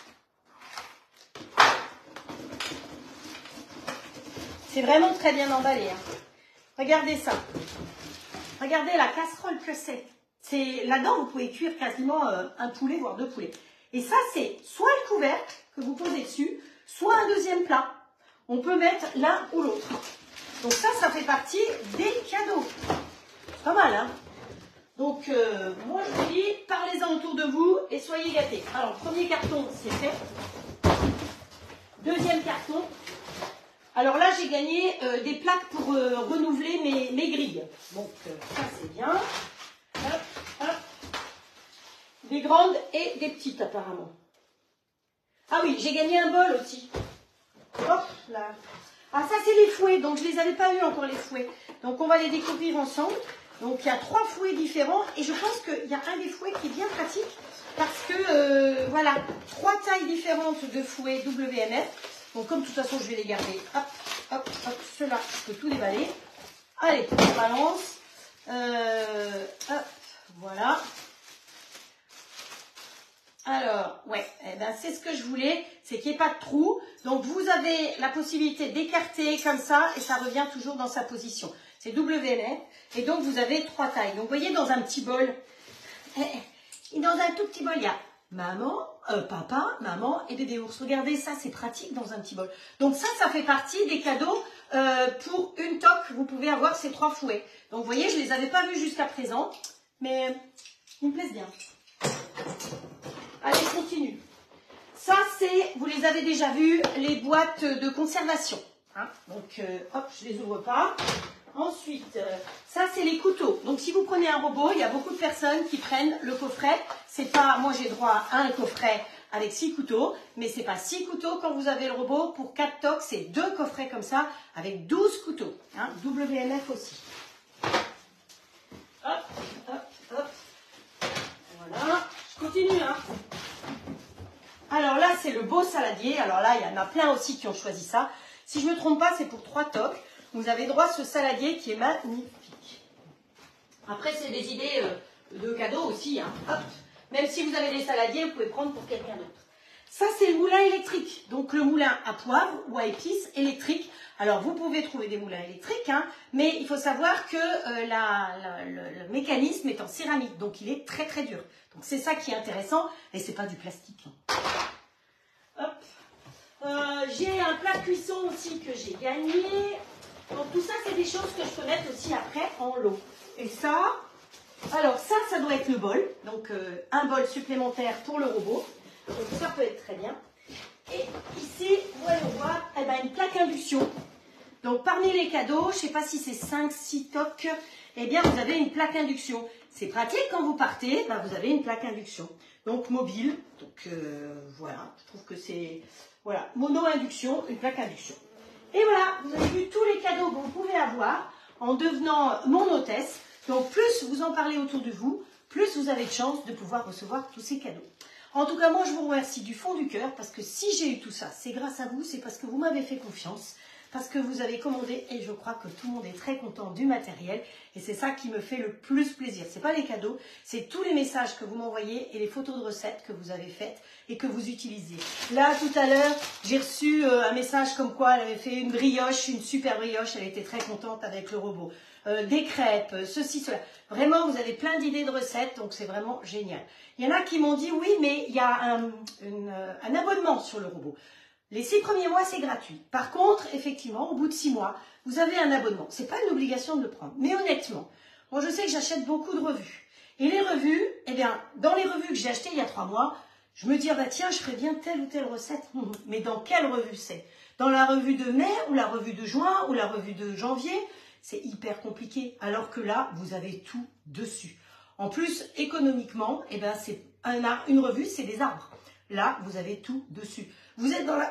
C'est vraiment très bien emballé. Hein. Regardez ça. Regardez la casserole que c'est. C'est là-dedans, vous pouvez cuire quasiment euh, un poulet, voire deux poulets. Et ça, c'est soit le couvercle que vous posez dessus, soit un deuxième plat. On peut mettre l'un ou l'autre. Donc ça, ça fait partie des cadeaux. C'est pas mal, hein? Donc, euh, moi, je vous dis, parlez-en autour de vous et soyez gâtés. Alors, premier carton, c'est fait. Deuxième carton. Alors là, j'ai gagné euh, des plaques pour euh, renouveler mes, mes grilles. Donc, euh, ça, c'est bien. Hop, hop. Des grandes et des petites, apparemment. Ah oui, j'ai gagné un bol aussi. Hop, là. Ah, ça, c'est les fouets. Donc, je ne les avais pas eu encore, les fouets. Donc, on va les découvrir ensemble. Donc, il y a trois fouets différents et je pense qu'il y a un des fouets qui est bien pratique parce que, euh, voilà, trois tailles différentes de fouets W M F. Donc, comme de toute façon, je vais les garder. Hop, hop, hop, ceux-là, je peux tout déballer. Allez, on balance. Euh, hop, voilà. Alors, ouais, eh ben, c'est ce que je voulais, c'est qu'il n'y ait pas de trou. Donc, vous avez la possibilité d'écarter comme ça et ça revient toujours dans sa position. C'est W M F et donc vous avez trois tailles. Donc vous voyez dans un petit bol, et dans un tout petit bol, il y a maman, euh, papa, maman et bébé ours. Regardez ça, c'est pratique dans un petit bol. Donc ça, ça fait partie des cadeaux euh, pour une toque. Vous pouvez avoir ces trois fouets. Donc vous voyez, je ne les avais pas vus jusqu'à présent, mais ils me plaisent bien. Allez, continue. Ça, c'est, vous les avez déjà vus, les boîtes de conservation. Hein, donc, euh, hop, je ne les ouvre pas. Ensuite, euh, ça c'est les couteaux. Donc si vous prenez un robot, il y a beaucoup de personnes qui prennent le coffret. C'est pas, moi j'ai droit à un coffret avec six couteaux, mais c'est pas six couteaux quand vous avez le robot. Pour quatre toques, c'est deux coffrets comme ça avec douze couteaux. Hein, W M F aussi. Hop, hop, hop. Voilà. Je continue. Hein. Alors là, c'est le beau saladier. Alors là, il y en a plein aussi qui ont choisi ça. Si je ne me trompe pas, c'est pour trois toques. Vous avez droit à ce saladier qui est magnifique. Après, c'est des idées euh, de cadeaux aussi. Hein. Hop. Même si vous avez des saladiers, vous pouvez prendre pour quelqu'un d'autre. Ça, c'est le moulin électrique. Donc, le moulin à poivre ou à épices électrique. Alors, vous pouvez trouver des moulins électriques, hein, mais il faut savoir que euh, la, la, le, le mécanisme est en céramique. Donc, il est très, très dur. Donc, c'est ça qui est intéressant. Et c'est pas du plastique. Hein. Hop. Euh, j'ai un plat cuisson aussi que j'ai gagné. Donc tout ça, c'est des choses que je peux mettre aussi après en lot. Et ça, alors ça, ça doit être le bol. Donc euh, un bol supplémentaire pour le robot. Donc ça peut être très bien. Et ici, vous allez voir, eh ben, une plaque induction. Donc parmi les cadeaux, je ne sais pas si c'est cinq, six toques, eh bien vous avez une plaque induction. C'est pratique quand vous partez, bah, vous avez une plaque induction. Donc mobile, donc euh, voilà, je trouve que c'est, voilà, mono-induction, une plaque induction. Et voilà, vous avez vu tous les cadeaux que vous pouvez avoir en devenant mon hôtesse. Donc plus vous en parlez autour de vous, plus vous avez de chance de pouvoir recevoir tous ces cadeaux. En tout cas, moi je vous remercie du fond du cœur parce que si j'ai eu tout ça, c'est grâce à vous, c'est parce que vous m'avez fait confiance, parce que vous avez commandé et je crois que tout le monde est très content du matériel et c'est ça qui me fait le plus plaisir. C'est pas les cadeaux, c'est tous les messages que vous m'envoyez et les photos de recettes que vous avez faites et que vous utilisez. Là, tout à l'heure, j'ai reçu euh, un message comme quoi elle avait fait une brioche, une super brioche, elle était très contente avec le robot. Euh, des crêpes, ceci, cela. Vraiment, vous avez plein d'idées de recettes, donc c'est vraiment génial. Il y en a qui m'ont dit, oui, mais il y a un, une, un abonnement sur le robot. Les six premiers mois, c'est gratuit. Par contre, effectivement, au bout de six mois, vous avez un abonnement. Ce n'est pas une obligation de le prendre. Mais honnêtement, moi, je sais que j'achète beaucoup de revues. Et les revues, eh bien, dans les revues que j'ai achetées il y a trois mois, je me dis, ah bah tiens, je ferais bien telle ou telle recette. Mais dans quelle revue c'est? Dans la revue de mai, ou la revue de juin, ou la revue de janvier? C'est hyper compliqué. Alors que là, vous avez tout dessus. En plus, économiquement, eh ben, c'est un art, une revue, c'est des arbres. Là, vous avez tout dessus. Vous êtes dans la,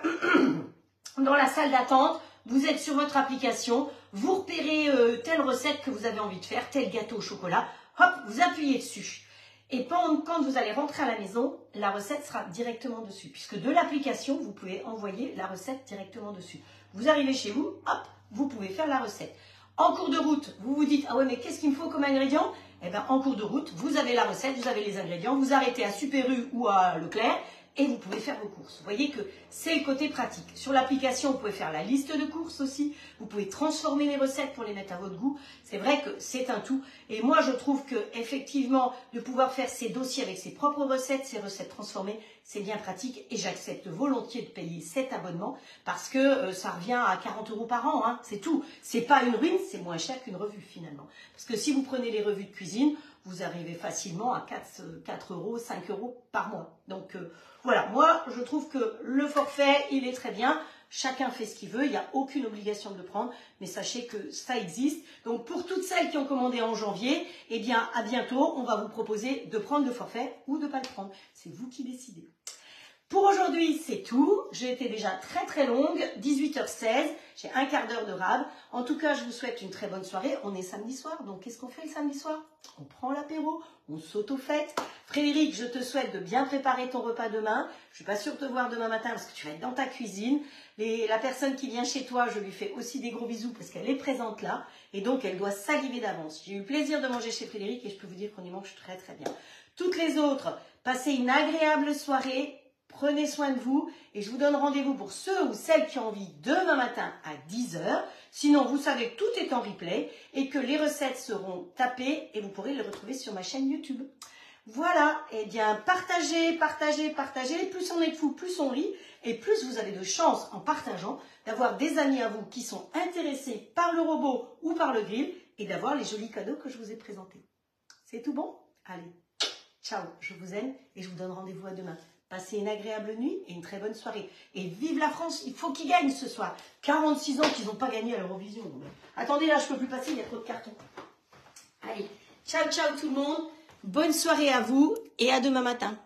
dans la salle d'attente, vous êtes sur votre application, vous repérez euh, telle recette que vous avez envie de faire, tel gâteau au chocolat, hop, vous appuyez dessus. Et pendant, quand vous allez rentrer à la maison, la recette sera directement dessus. Puisque de l'application, vous pouvez envoyer la recette directement dessus. Vous arrivez chez vous, hop, vous pouvez faire la recette. En cours de route, vous vous dites, ah ouais, mais qu'est-ce qu'il me faut comme ingrédient? Eh bien, en cours de route, vous avez la recette, vous avez les ingrédients, vous arrêtez à Super U ou à Leclerc et vous pouvez faire vos courses. Vous voyez que c'est le côté pratique. Sur l'application, vous pouvez faire la liste de courses aussi. Vous pouvez transformer les recettes pour les mettre à votre goût. C'est vrai que c'est un tout. Et moi, je trouve que effectivement, de pouvoir faire ces dossiers avec ses propres recettes, ces recettes transformées, c'est bien pratique. Et j'accepte volontiers de payer cet abonnement parce que euh, ça revient à quarante euros par an. Hein, c'est tout. C'est pas une ruine, c'est moins cher qu'une revue finalement. Parce que si vous prenez les revues de cuisine, vous arrivez facilement à quatre euros, cinq euros par mois. Donc euh, voilà, moi je trouve que le forfait, il est très bien. Chacun fait ce qu'il veut, il n'y a aucune obligation de le prendre, mais sachez que ça existe. Donc pour toutes celles qui ont commandé en janvier, eh bien à bientôt, on va vous proposer de prendre le forfait ou de ne pas le prendre. C'est vous qui décidez. Pour aujourd'hui, c'est tout. J'ai été déjà très très longue, dix-huit heures seize, j'ai un quart d'heure de rab. En tout cas, je vous souhaite une très bonne soirée. On est samedi soir, donc qu'est-ce qu'on fait le samedi soir? On prend l'apéro, on s'auto-fête. Frédéric, je te souhaite de bien préparer ton repas demain. Je ne suis pas sûre de te voir demain matin parce que tu vas être dans ta cuisine. Les, la personne qui vient chez toi, je lui fais aussi des gros bisous parce qu'elle est présente là. Et donc, elle doit saliver d'avance. J'ai eu le plaisir de manger chez Frédéric et je peux vous dire qu'on y mange très très bien. Toutes les autres, passez une agréable soirée. Prenez soin de vous et je vous donne rendez-vous pour ceux ou celles qui ont envie demain matin à dix heures. Sinon, vous savez que tout est en replay et que les recettes seront tapées et vous pourrez les retrouver sur ma chaîne YouTube. Voilà, et eh bien partagez, partagez, partagez. Plus on est de fous, plus on rit et plus vous avez de chance en partageant d'avoir des amis à vous qui sont intéressés par le robot ou par le grill et d'avoir les jolis cadeaux que je vous ai présentés. C'est tout bon? Allez, ciao, je vous aime et je vous donne rendez-vous à demain. Passez une agréable nuit et une très bonne soirée. Et vive la France, il faut qu'ils gagnent ce soir. quarante-six ans qu'ils n'ont pas gagné à l'Eurovision. Attendez, là, je ne peux plus passer, il y a trop de cartons. Allez, ciao, ciao tout le monde. Bonne soirée à vous et à demain matin.